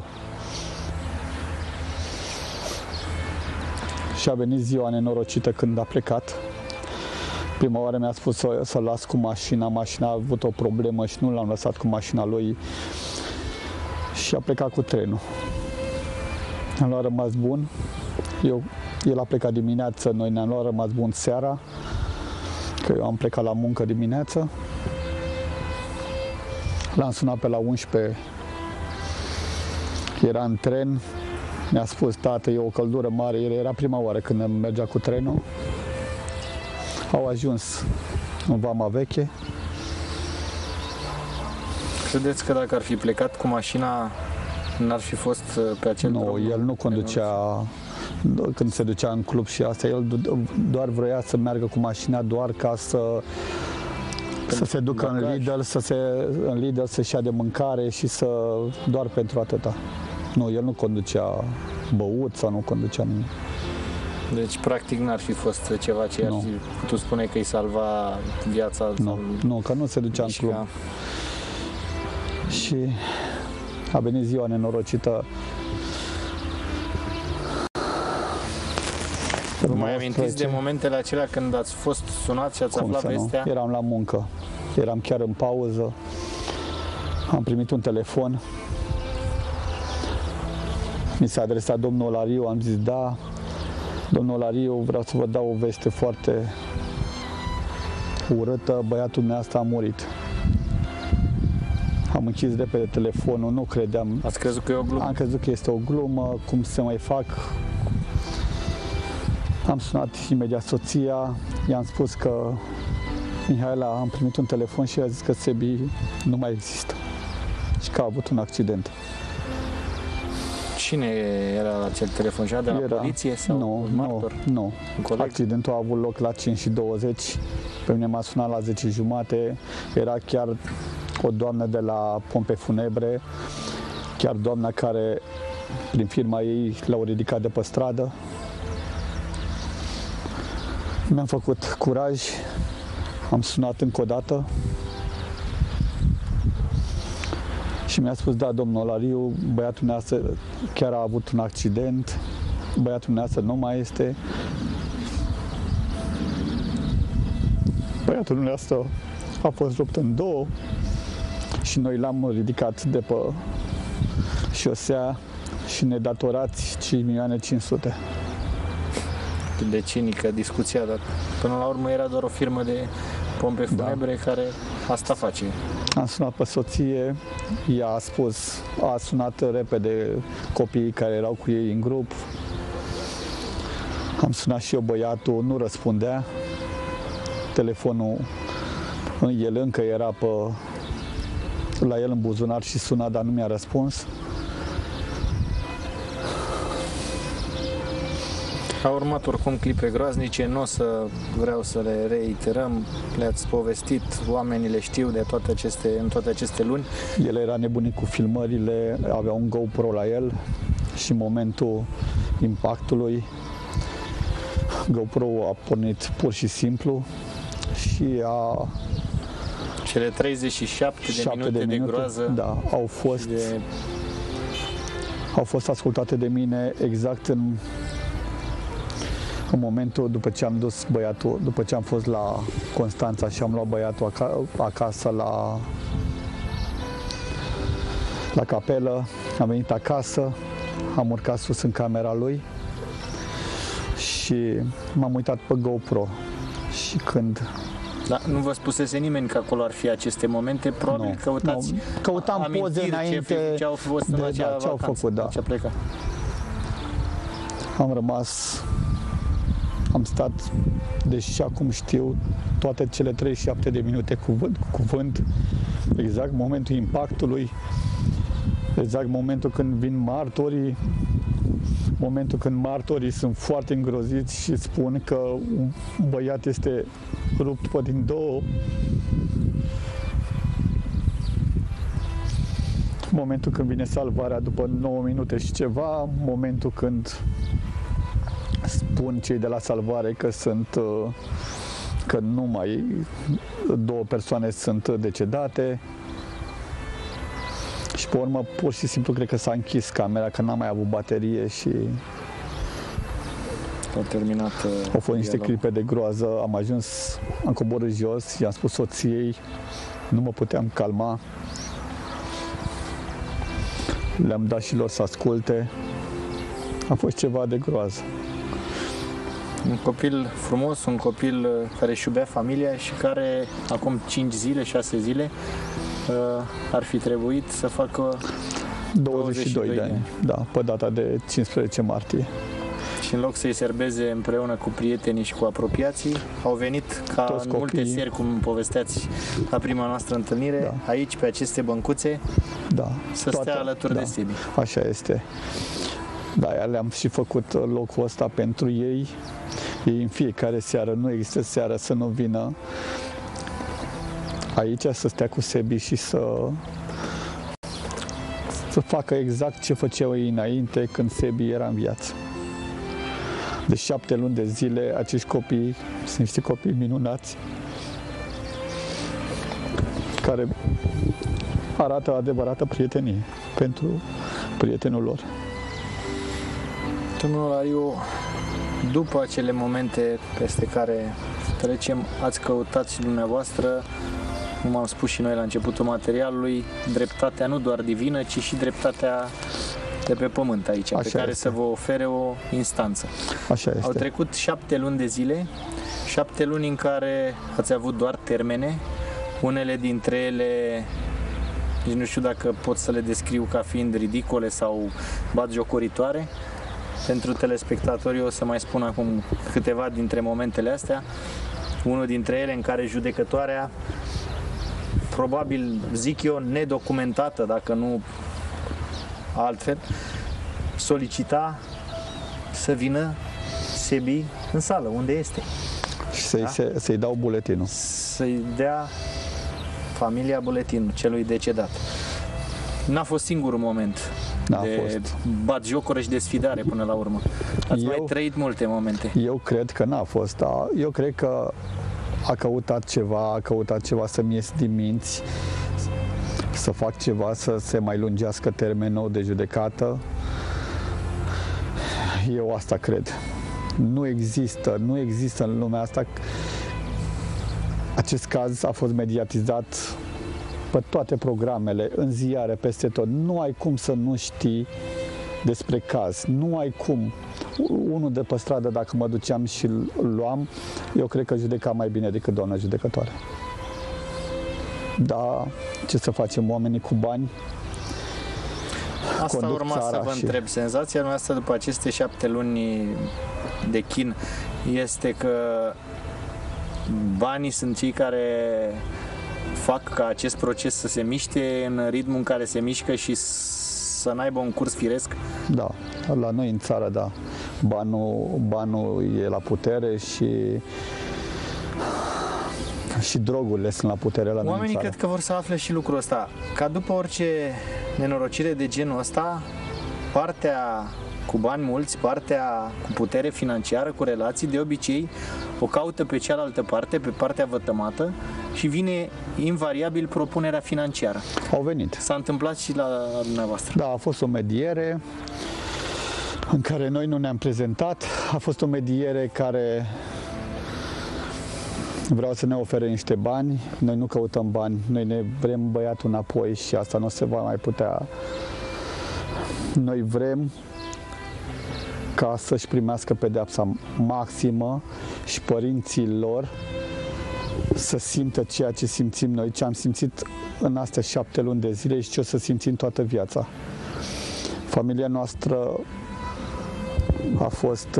Și a venit ziua nenorocită când a plecat. Prima oară mi-a spus să, să las cu mașina, mașina a avut o problemă și nu l-am lăsat cu mașina lui și a plecat cu trenul. Am luat rămas bun. Eu, el a plecat dimineață, noi ne-am luat rămas bun seara, că eu am plecat la muncă dimineață. L-am sunat pe la unsprezece, era în tren. Mi-a spus: tată, e o căldură mare. El era prima oară când mergea cu trenul. Au ajuns în Vama Veche. Credeți că dacă ar fi plecat cu mașina, n-ar fi fost pe acel Nu, drum? el nu conducea când se ducea în club și asta. El doar vroia să meargă cu mașina doar ca să să se ducă în Lidl, să se în Lidl să-și ia de mâncare și să doar pentru atâta. Nu, el nu conducea băut sau nu conducea nimic. Deci, practic, n-ar fi fost ceva ce ar fi putut spune că îi salva viața? Nu, sau nu, că nu se ducea în club. Și a venit ziua nenorocită. Vă mai amintiți de momentele acelea când ați fost sunat și ați Cum aflat vestea? Nu? Eram la muncă, eram chiar în pauză, am primit un telefon. Mi s-a adresat domnul Olariu, am zis da. Domnul Olariu, vreau să vă dau o veste foarte urâtă, băiatul meu a murit. Am închis repede telefonul, nu credeam. Ați crezut că e o glumă? Am crezut că este o glumă, cum să mai fac. Am sunat imediat soția, i-am spus că Mihaela, am primit un telefon și a zis că Sebi nu mai există și că a avut un accident. Cine era la acel telefon? Și de la era, poliție sau nu, un martor? Nu, nu. Accidentul a avut loc la cinci și douăzeci, pe mine m-a sunat la zece și jumate, era chiar o doamnă de la pompe funebre, chiar doamna care, prin firma ei, l-au ridicat de pe stradă. Mi-am făcut curaj, am sunat încă o dată și mi-a spus: da, domnul Olariu, băiatul dumneavoastră chiar a avut un accident, băiatul dumneavoastră nu mai este. Băiatul dumneavoastră a fost rupt în două și noi l-am ridicat de pe șosea și ne datorați cinci milioane cinci sute. De cinică discuția, dar până la urmă era doar o firmă de pompe funebre, da, care asta face. Am sunat pe soție, ea a spus, a sunat repede copiii care erau cu ei în grup. Am sunat și eu băiatul, nu răspundea. Telefonul, el încă era pe, la el în buzunar și suna, dar nu mi-a răspuns. A urmat oricum clipe groaznice, nu o să vreau să le reiterăm, le-ați povestit, oamenii le știu de toate aceste, în toate aceste luni. El era nebunit cu filmările, avea un GoPro la el și în momentul impactului GoPro a pornit pur și simplu și a... Cele treizeci și șapte de minute de, minute, de groază, da, au fost, de... au fost ascultate de mine exact în În momentul, după ce am dus băiatul, după ce am fost la Constanța și am luat băiatul acasă la, la capelă, am venit acasă, am urcat sus în camera lui și m-am uitat pe GoPro și când... Da, nu vă spusese nimeni că acolo ar fi aceste momente, probabil nu, căutați nu. Căutam poze înainte ce au fost de, în acea da, ce au făcut, da. Ce a plecat. Am rămas, am stat, deși acum știu toate cele treizeci și șapte de minute cuvânt cu cuvânt, exact momentul impactului, exact momentul când vin martorii, momentul când martorii sunt foarte îngroziți și spun că un băiat este rupt pe din două. Momentul când vine salvarea după nouă minute și ceva, momentul când spun cei de la salvare că sunt că numai două persoane sunt decedate. Și pe urmă, pur și simplu, cred că s-a închis camera, că n-am mai avut baterie și au terminat. Au fost niște clipe de groază, am ajuns, am coborât jos, i-am spus soției, nu mă puteam calma. Le-am dat și lor să asculte. A fost ceva de groază. Un copil frumos, un copil care își iubea familia și care acum cinci zile, șase zile ar fi trebuit să facă douăzeci și doi de ani, da, pe data de cincisprezece martie. Și în loc să-i serbeze împreună cu prietenii și cu apropiații, au venit ca toți în copiii, multe seri, cum povesteați la prima noastră întâlnire, da. Aici, pe aceste băncuțe, da. să Toate, stea alături da. de Sebi. Așa este. Da, le-am și făcut locul ăsta pentru ei. Ei în fiecare seară, nu există seară să nu vină aici, să stea cu Sebi și să să facă exact ce făceau ei înainte, când Sebi era în viață. De șapte luni de zile, acești copii sunt niște copii minunați care arată adevărată prietenie pentru prietenul lor. Domnul Olariu, după acele momente peste care trecem, ați căutat și dumneavoastră, cum am spus și noi la începutul materialului, dreptatea nu doar divină, ci și dreptatea de pe pământ aici, Așa pe care este. Să vă ofere o instanță. Așa este. Au trecut șapte luni de zile, șapte luni în care ați avut doar termene, unele dintre ele, nici nu știu dacă pot să le descriu ca fiind ridicole sau batjocoritoare. Pentru telespectatorii o să mai spun acum câteva dintre momentele astea. Unul dintre ele în care judecătoarea, probabil zic eu nedocumentată, dacă nu altfel, solicita să vină Sebi în sală, unde este. Și să-i, da? se, să-i dau buletinul. Să-i dea familia buletinul celui decedat. N-a fost singurul moment N-a de fost. batjocură și de sfidare până la urmă. Ați eu, mai trăit multe momente. Eu cred că n-a fost. Da. Eu cred că a căutat ceva, a căutat ceva să-mi ies din minți, să fac ceva, să se mai lungească termenul de judecată. Eu asta cred. Nu există, nu există în lumea asta. Acest caz a fost mediatizat pe toate programele, în ziare, peste tot. Nu ai cum să nu știi despre caz. Nu ai cum. Unul de pe stradă, dacă mă duceam și îl luam, eu cred că judeca mai bine decât doamna judecătoare. Da, ce să facem, oamenii cu bani Asta urma să vă și... întreb. Senzația noastră după aceste șapte luni de chin este că banii sunt cei care fac ca acest proces să se miște în ritmul în care se mișcă și să n-aibă un curs firesc? Da, la noi în țară, da. Banul, banul e la putere și și drogurile sunt la putere la noi în țară. Oamenii cred că vor să afle și lucrul ăsta. Ca după orice nenorocire de genul ăsta, partea cu bani mulți, partea cu putere financiară, cu relații, de obicei o caută pe cealaltă parte, pe partea vătămată, și vine invariabil propunerea financiară. Au venit. S-a întâmplat și la dumneavoastră. Da, a fost o mediere. în care noi nu ne-am prezentat. A fost o mediere care vreau să ne ofere niște bani. Noi nu căutăm bani, noi ne vrem băiatul înapoi și asta nu se va mai putea. Noi vrem ca să-și primească pedeapsa maximă și părinții lor să simtă ceea ce simțim noi, ce am simțit în astea șapte luni de zile și ce o să simțim toată viața. Familia noastră a fost,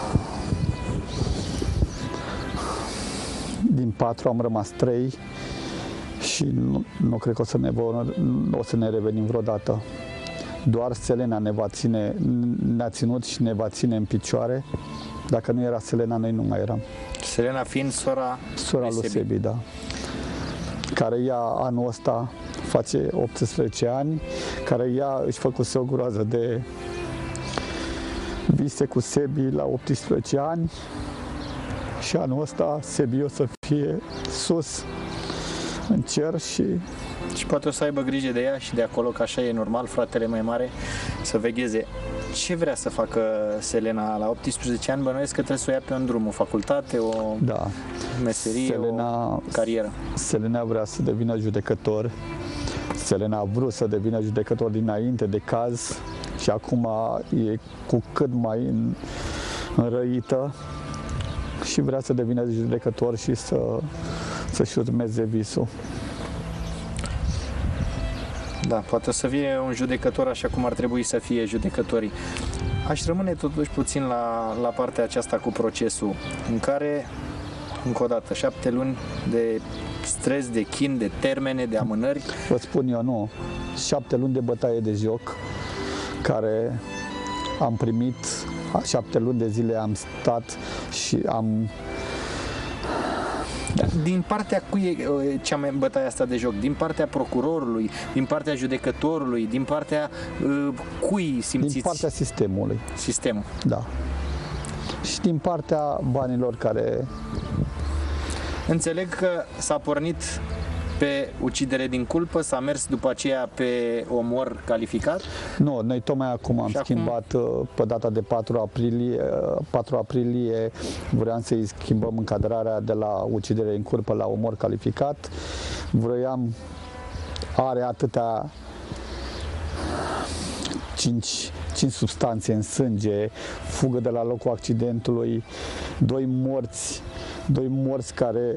din patru am rămas trei și nu, nu cred că o să, ne, o să ne revenim vreodată. Doar Selena ne va ține, ne-a ținut și ne va ține în picioare. Dacă nu era Selena, noi nu mai eram. Selena fiind sora, sora lui Sebi. Sebi, da. Care ea anul ăsta face optsprezece ani, care ea își făcuse o groază de vise cu Sebi la optsprezece ani și anul ăsta Sebi o să fie sus în cer și Și poate o să aibă grijă de ea și de acolo, că așa e normal, fratele mai mare să vegheze. Ce vrea să facă Selena la optsprezece ani? Bănuiesc că trebuie să o ia pe un drum, o facultate, o da. meserie, Selena, o carieră. Selena vrea să devină judecător. Selena a vrut să devină judecător dinainte de caz și acum e cu cât mai înrăită și vrea să devină judecător și să, să-și urmeze visul. Da, poate o să fie un judecător așa cum ar trebui să fie judecătorii. Aș rămâne totuși puțin la, la partea aceasta cu procesul, în care, încă o dată, șapte luni de stres, de chin, de termene, de amânări. Vă spun eu, nu. Șapte luni de bătaie de joc, care am primit, șapte luni de zile am stat și am... Din partea cui e cea mai bătaia asta de joc? Din partea procurorului, din partea judecătorului, din partea uh, cui simțiți? Din partea sistemului. Sistemul. Da. Și din partea banilor care... Înțeleg că s-a pornit pe ucidere din culpă, s-a mers după aceea pe omor calificat? Nu, noi tocmai acum am și schimbat acum... pe data de patru aprilie, patru aprilie vreau să-i schimbăm încadrarea de la ucidere în culpă la omor calificat. Vroiam, are atâtea cinci, cinci substanțe în sânge, fugă de la locul accidentului, doi morți, doi morți care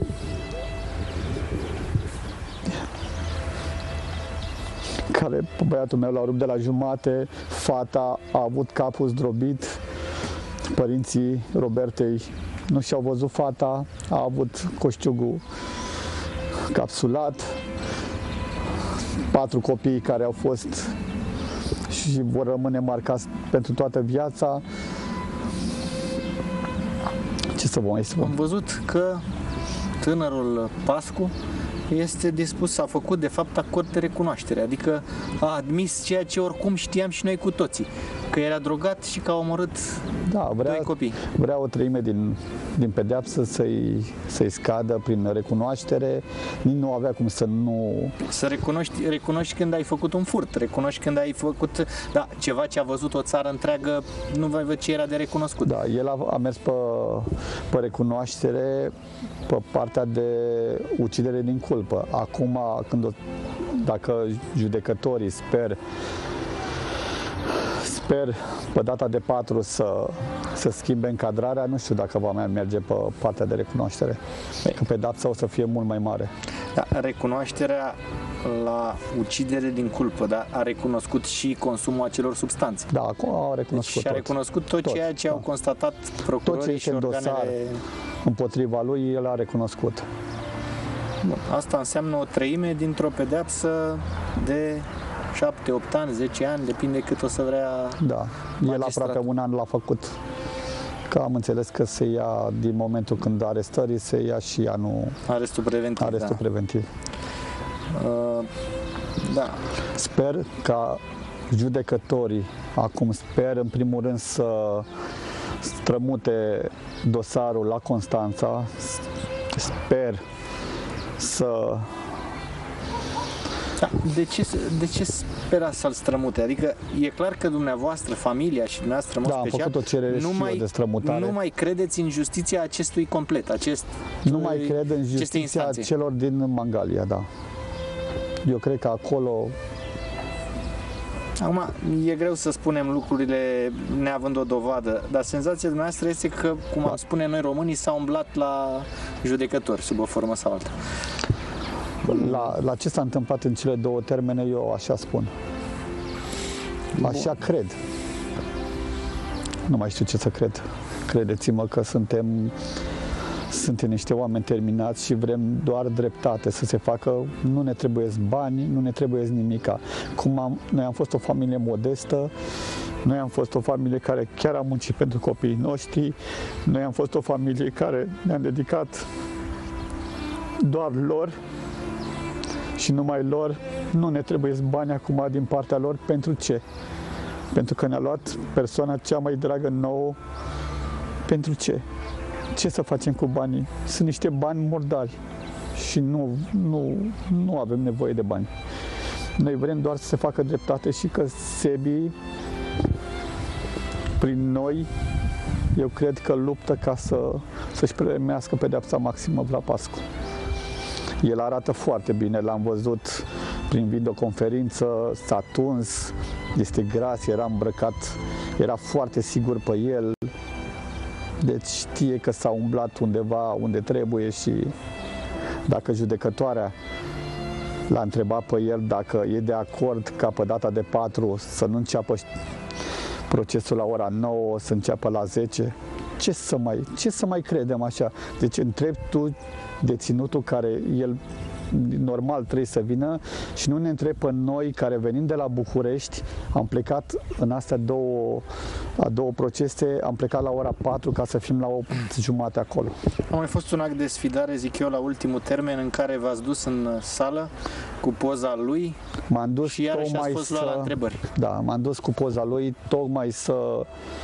care băiatul meu l-a rupt de la jumate, fata a avut capul zdrobit, părinții Robertei nu și-au văzut fata, a avut coșciugul capsulat, patru copii care au fost și vor rămâne marcați pentru toată viața. Ce să vă mai spun? Am văzut că tânărul Pascu este dispus, a făcut de fapt acord de recunoaștere, adică a admis ceea ce oricum știam și noi cu toții, că era drogat și că a omorât da, vrea, doi copii. Vrea o treime din, din pedeapsă să-i, să-i scadă prin recunoaștere, nici nu avea cum să nu... Să recunoști, recunoști când ai făcut un furt, recunoști când ai făcut da, ceva ce a văzut o țară întreagă, nu vei văd ce era de recunoscut. Da, el a, a mers pe, pe recunoaștere, pe partea de ucidere din culpă. Acum, când o, dacă judecătorii, sper, sper pe data de patru să, să schimbe încadrarea, nu știu dacă va mai merge pe partea de recunoaștere. Că pedapsa o să fie mult mai mare. Da, recunoașterea la ucidere din culpă, da? A recunoscut și consumul acelor substanțe. Da, acum a recunoscut deci, tot. a recunoscut tot, tot ceea ce da. au constatat procurorii și organele... împotriva lui, el a recunoscut. Bun. Asta înseamnă o treime dintr-o pedeapsă de șapte, opt ani, zece ani, depinde cât o să vrea Da, el aproape un an l-a făcut. Că am înțeles că se ia, din momentul când arestării, se ia și anul... Arestul preventiv, Arestul da. preventiv. Uh, da. Sper ca judecătorii, acum sper în primul rând să strămute dosarul la Constanța, sper să Da, de, ce, de ce spera să-l strămute? Adică e clar că dumneavoastră, familia și dumneavoastră, în mod da, special, am făcut o cerere nu, și mai, eu de strămutare. nu mai credeți în justiția acestui complet, acest, nu mai cred în justiția celor din Mangalia, da. Eu cred că acolo... Acum, e greu să spunem lucrurile neavând o dovadă, dar senzația dumneavoastră este că, cum am spune noi românii, s-au umblat la judecători, sub o formă sau alta. La, la ce s-a întâmplat în cele două termene, eu așa spun. Așa Bun. cred. Nu mai știu ce să cred. Credeți-mă că suntem, suntem niște oameni terminați și vrem doar dreptate să se facă. Nu ne trebuie bani, nu ne trebuie nimica. Cum am, noi am fost o familie modestă, noi am fost o familie care chiar a muncit pentru copiii noștri, noi am fost o familie care ne-am dedicat doar lor și numai lor. Nu ne trebuie bani acum din partea lor. Pentru ce? Pentru că ne-a luat persoana cea mai dragă nouă. Pentru ce? Ce să facem cu banii? Sunt niște bani murdari și nu, nu, nu avem nevoie de bani. Noi vrem doar să se facă dreptate și că Sebi, prin noi, eu cred că luptă ca să, să-și primească pedeapsa maximă la Pascu. El arată foarte bine, l-am văzut prin videoconferință, s-a tuns, este gras, era îmbrăcat, era foarte sigur pe el. Deci știe că s-a umblat undeva unde trebuie și dacă judecătoarea l-a întrebat pe el dacă e de acord ca pe data de patru să nu înceapă procesul la ora nouă, să înceapă la zece, ce să mai, ce să mai credem așa? Deci întrebi tu deținutul care el normal trebuie să vină și nu ne întrebi pe noi care venim de la București, am plecat în astea două, a două procese, am plecat la ora patru ca să fim la opt jumate acolo. A mai fost un act de sfidare, zic eu, la ultimul termen în care v-ați dus în sală cu poza lui. M-am dus și iarăși ați fost luat să, la întrebări. Da, m-am dus cu poza lui tocmai să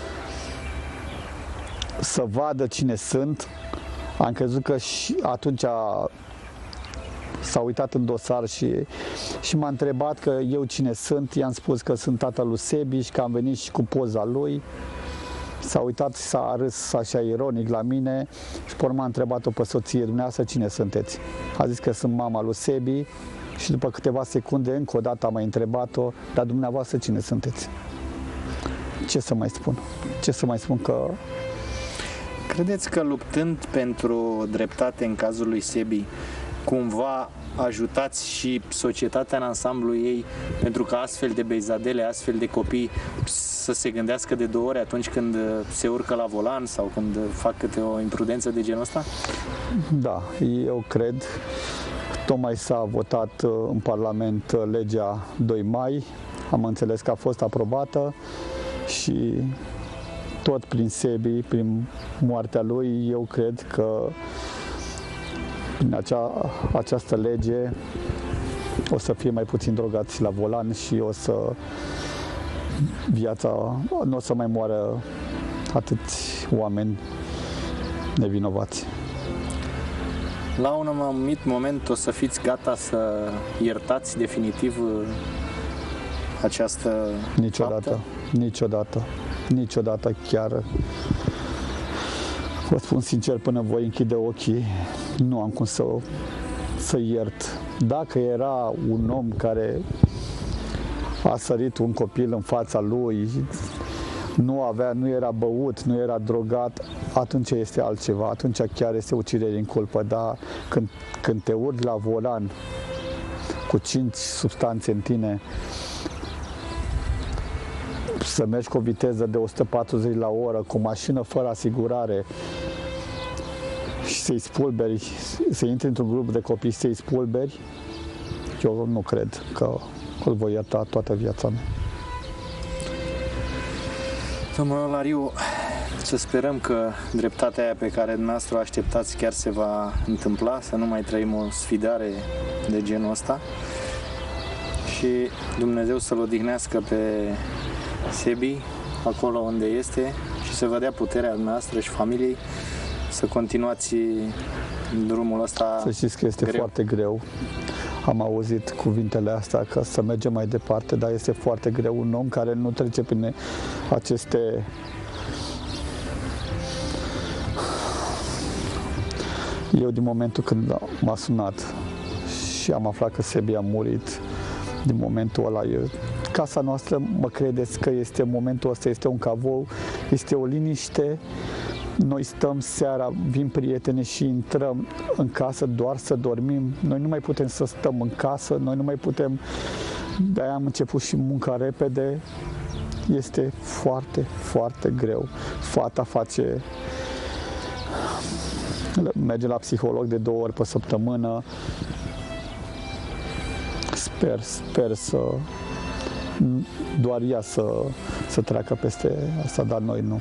să vadă cine sunt. Am crezut că și atunci a, s-a uitat în dosar și, și m-a întrebat că eu cine sunt. I-am spus că sunt tatăl lui Sebi și că am venit și cu poza lui. S-a uitat și s-a râs așa ironic la mine și pe urmă a întrebat-o pe soție: dumneavoastră cine sunteți? A zis că sunt mama lui Sebi și după câteva secunde încă o dată a mai întrebat-o: dar dumneavoastră cine sunteți? Ce să mai spun? Ce să mai spun că... Credeți că luptând pentru dreptate în cazul lui Sebi, cumva ajutați și societatea în ansamblu ei pentru că astfel de beizadele, astfel de copii să se gândească de două ori atunci când se urcă la volan sau când fac câte o imprudență de genul ăsta? Da, eu cred. Tocmai s-a votat în Parlament legea doi mai, am înțeles că a fost aprobată și tot prin Sebi, prin moartea lui, eu cred că prin acea, această lege o să fie mai puțin drogați la volan și o să viața nu o să mai moară atâți oameni nevinovați. La un anumit moment o să fiți gata să iertați definitiv această Niciodată, faptă? niciodată, niciodată chiar. Vă spun sincer, până voi închide ochii, nu am cum să, să iert. Dacă era un om care a sărit un copil în fața lui, nu avea, nu era băut, nu era drogat, atunci este altceva, atunci chiar este ucidere în culpă. Dar când, când te urci la volan cu cinci substanțe în tine, să mergi cu o viteză de o sută patruzeci la oră, cu mașină fără asigurare și să-i spulberi, să intri într-un grup de copii și să-i spulberi, eu nu cred că îl voi ierta toată viața mea. Domnul Olariu, să sperăm că dreptatea aia pe care dumneavoastră o așteptați chiar se va întâmpla, să nu mai trăim o sfidare de genul ăsta și Dumnezeu să-l odihnească pe Sebi acolo unde este și să vă dea puterea dumneavoastră și familiei să continuați drumul ăsta. Să știți că este greu. foarte greu. am auzit cuvintele astea că să mergem mai departe, dar este foarte greu. Un om care nu trece prin aceste Eu, din momentul când m-a sunat și am aflat că Sebi a murit, din momentul ăla, eu, casa noastră, mă credeți că este momentul ăsta, este un cavou, este o liniște. Noi stăm seara, vin prieteni și intrăm în casă doar să dormim. Noi nu mai putem să stăm în casă, noi nu mai putem. De-aia am început și munca repede. Este foarte, foarte greu. Fata face merge la psiholog de două ori pe săptămână. Sper, sper să doar ea să, să treacă peste asta, dar noi nu.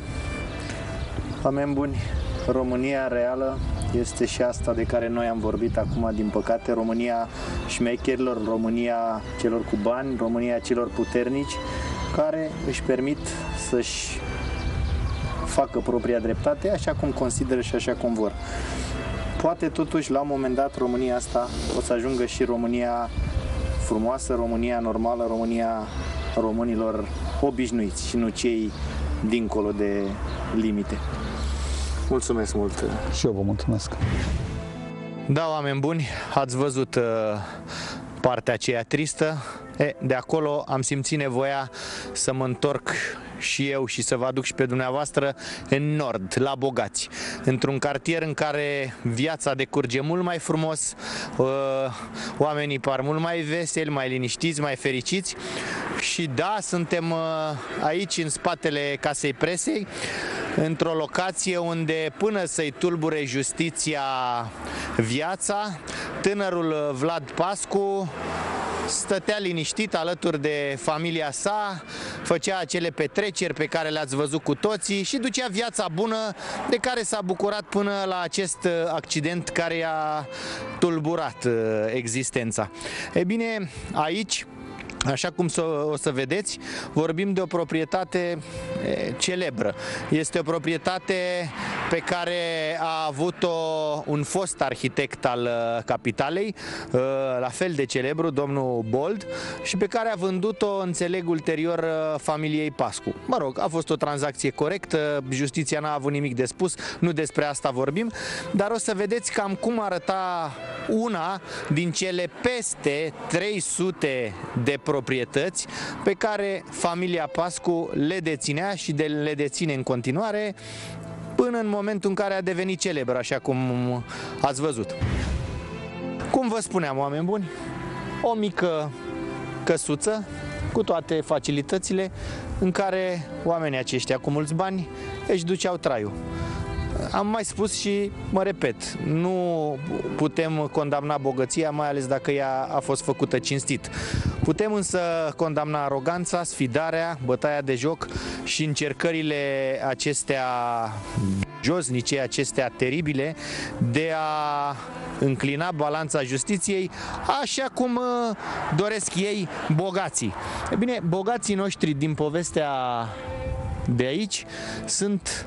Oameni buni, România reală este și asta de care noi am vorbit acum, din păcate, România șmecherilor, România celor cu bani, România celor puternici, care își permit să-și facă propria dreptate așa cum consideră și așa cum vor. Poate totuși la un moment dat România asta o să ajungă și România frumoasă, România normală, România românilor obișnuiți și nu cei dincolo de limite. Mulțumesc mult! Și eu vă mulțumesc! Da, oameni buni, ați văzut uh, partea aceea tristă. E, de acolo am simțit nevoia să mă întorc și eu și să vă aduc și pe dumneavoastră în nord, la Bogați, într-un cartier în care viața decurge mult mai frumos, uh, oamenii par mult mai veseli, mai liniștiți, mai fericiți. Și da, suntem uh, aici în spatele Casei Presei, într-o locație unde, până să-i tulbure justiția viața, tânărul Vlad Pascu stătea liniștit alături de familia sa, făcea acele petreceri pe care le-ați văzut cu toții și ducea viața bună de care s-a bucurat până la acest accident care i-a tulburat existența. E bine, aici, așa cum o să vedeți, vorbim de o proprietate celebră. Este o proprietate pe care a avut-o un fost arhitect al capitalei, la fel de celebru, domnul Bold, și pe care a vândut-o, înțeleg, ulterior familiei Pascu. Mă rog, a fost o tranzacție corectă, justiția n-a avut nimic de spus, nu despre asta vorbim, dar o să vedeți cam cum arăta una din cele peste trei sute de proprietăți pe care familia Pascu le deținea și de le deține în continuare până în momentul în care a devenit celebră, așa cum ați văzut. Cum vă spuneam, oameni buni, o mică căsuță cu toate facilitățile în care oamenii aceștia cu mulți bani își duceau traiul. Am mai spus și mă repet, nu putem condamna bogăția, mai ales dacă ea a fost făcută cinstit. Putem însă condamna aroganța, sfidarea, bătaia de joc și încercările acestea josnice, acestea teribile, de a înclina balanța justiției așa cum doresc ei, bogații. E bine, bogații noștri din povestea de aici sunt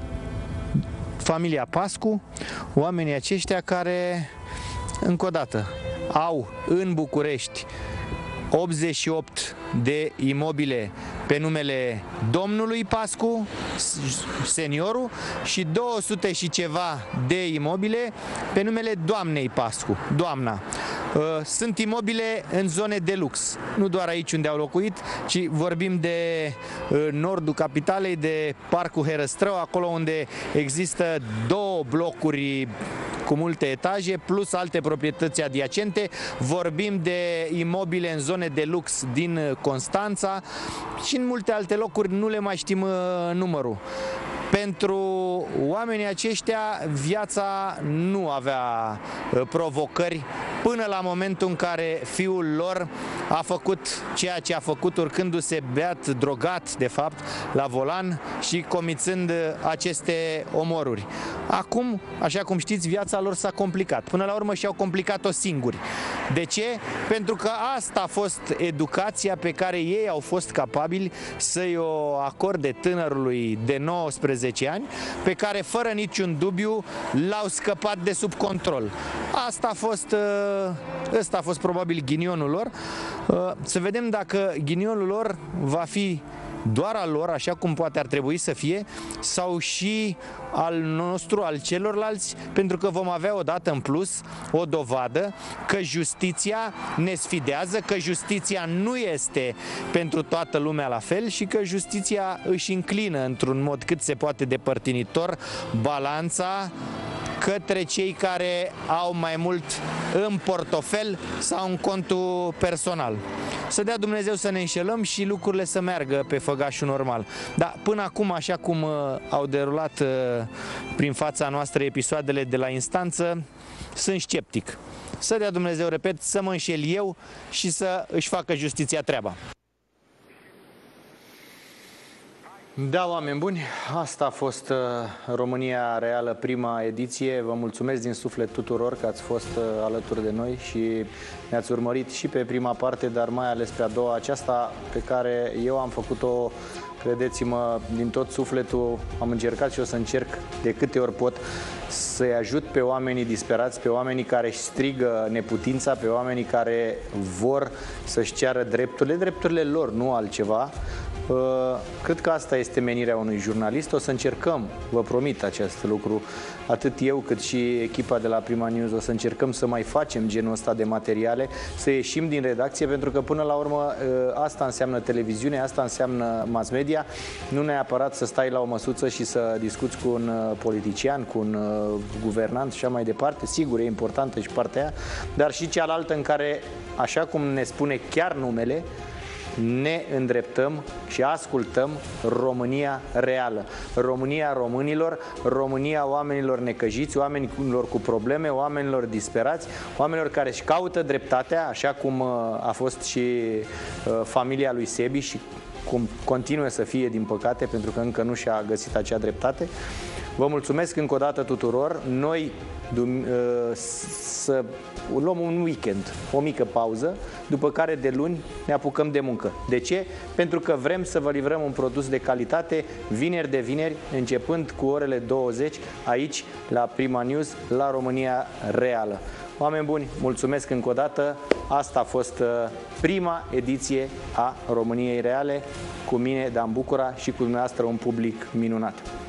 familia Pascu, oamenii aceștia care, încă o dată, au în București optzeci și opt de imobile pe numele domnului Pascu, seniorul, și două sute și ceva de imobile pe numele doamnei Pascu, doamna. Sunt imobile în zone de lux, nu doar aici unde au locuit, ci vorbim de nordul capitalei, de Parcul Herăstrău, acolo unde există două blocuri cu multe etaje, plus alte proprietăți adiacente. Vorbim de imobile în zone de lux din Constanța și în multe alte locuri, nu le mai știm numărul. Pentru oamenii aceștia, viața nu avea provocări până la momentul în care fiul lor a făcut ceea ce a făcut, urcându-se beat, drogat, de fapt, la volan și comițând aceste omoruri. Acum, așa cum știți, viața lor s-a complicat. Până la urmă și-au complicat-o singuri. De ce? Pentru că asta a fost educația pe care ei au fost capabili să-i o acorde tânărului de nouăsprezece ani, pe care fără niciun dubiu l-au scăpat de sub control. Asta a fost, ăsta a fost probabil ghinionul lor. Să vedem dacă ghinionul lor va fi doar al lor, așa cum poate ar trebui să fie, sau și al nostru, al celorlalți, pentru că vom avea odată în plus o dovadă că justiția ne sfidează, că justiția nu este pentru toată lumea la fel și că justiția își înclină într-un mod cât se poate de părtinitor balanța către cei care au mai mult în portofel sau în contul personal. Să dea Dumnezeu să ne înșelăm și lucrurile să meargă pe făgașul normal. Dar până acum, așa cum uh, au derulat uh, prin fața noastră episoadele de la instanță, sunt sceptic. Să dea Dumnezeu, repet, să mă înșel eu și să își facă justiția treaba. Da, oameni buni, asta a fost uh, România Reală, prima ediție. Vă mulțumesc din suflet tuturor că ați fost uh, alături de noi și ne-ați urmărit și pe prima parte, dar mai ales pe a doua, aceasta pe care eu am făcut-o, credeți-mă, din tot sufletul. Am încercat și o să încerc de câte ori pot să-i ajut pe oamenii disperați, pe oamenii care își strigă neputința, pe oamenii care vor să-și ceară drepturile, drepturile lor, nu altceva. Cred că asta este menirea unui jurnalist. O să încercăm, vă promit acest lucru, atât eu cât și echipa de la Prima News, o să încercăm să mai facem genul ăsta de materiale, să ieșim din redacție, pentru că până la urmă asta înseamnă televiziune, asta înseamnă mass media, nu neapărat să stai la o măsuță și să discuți cu un politician, cu un guvernant și așa mai departe. Sigur, e importantă și partea aia, dar și cealaltă în care, așa cum ne spune chiar numele, ne îndreptăm și ascultăm România reală. România românilor, România oamenilor necăjiți, oamenilor cu probleme, oamenilor disperați, oamenilor care își caută dreptatea, așa cum a fost și familia lui Sebi și cum continuă să fie, din păcate, pentru că încă nu și-a găsit acea dreptate. Vă mulțumesc încă o dată tuturor. Noi să luăm un weekend, o mică pauză, după care de luni ne apucăm de muncă. De ce? Pentru că vrem să vă livrăm un produs de calitate vineri de vineri, începând cu orele douăzeci, aici la Prima News, la România Reală. Oameni buni, mulțumesc încă o dată. Asta a fost prima ediție a României Reale, cu mine, Dan Bucura, și cu dumneavoastră un public minunat.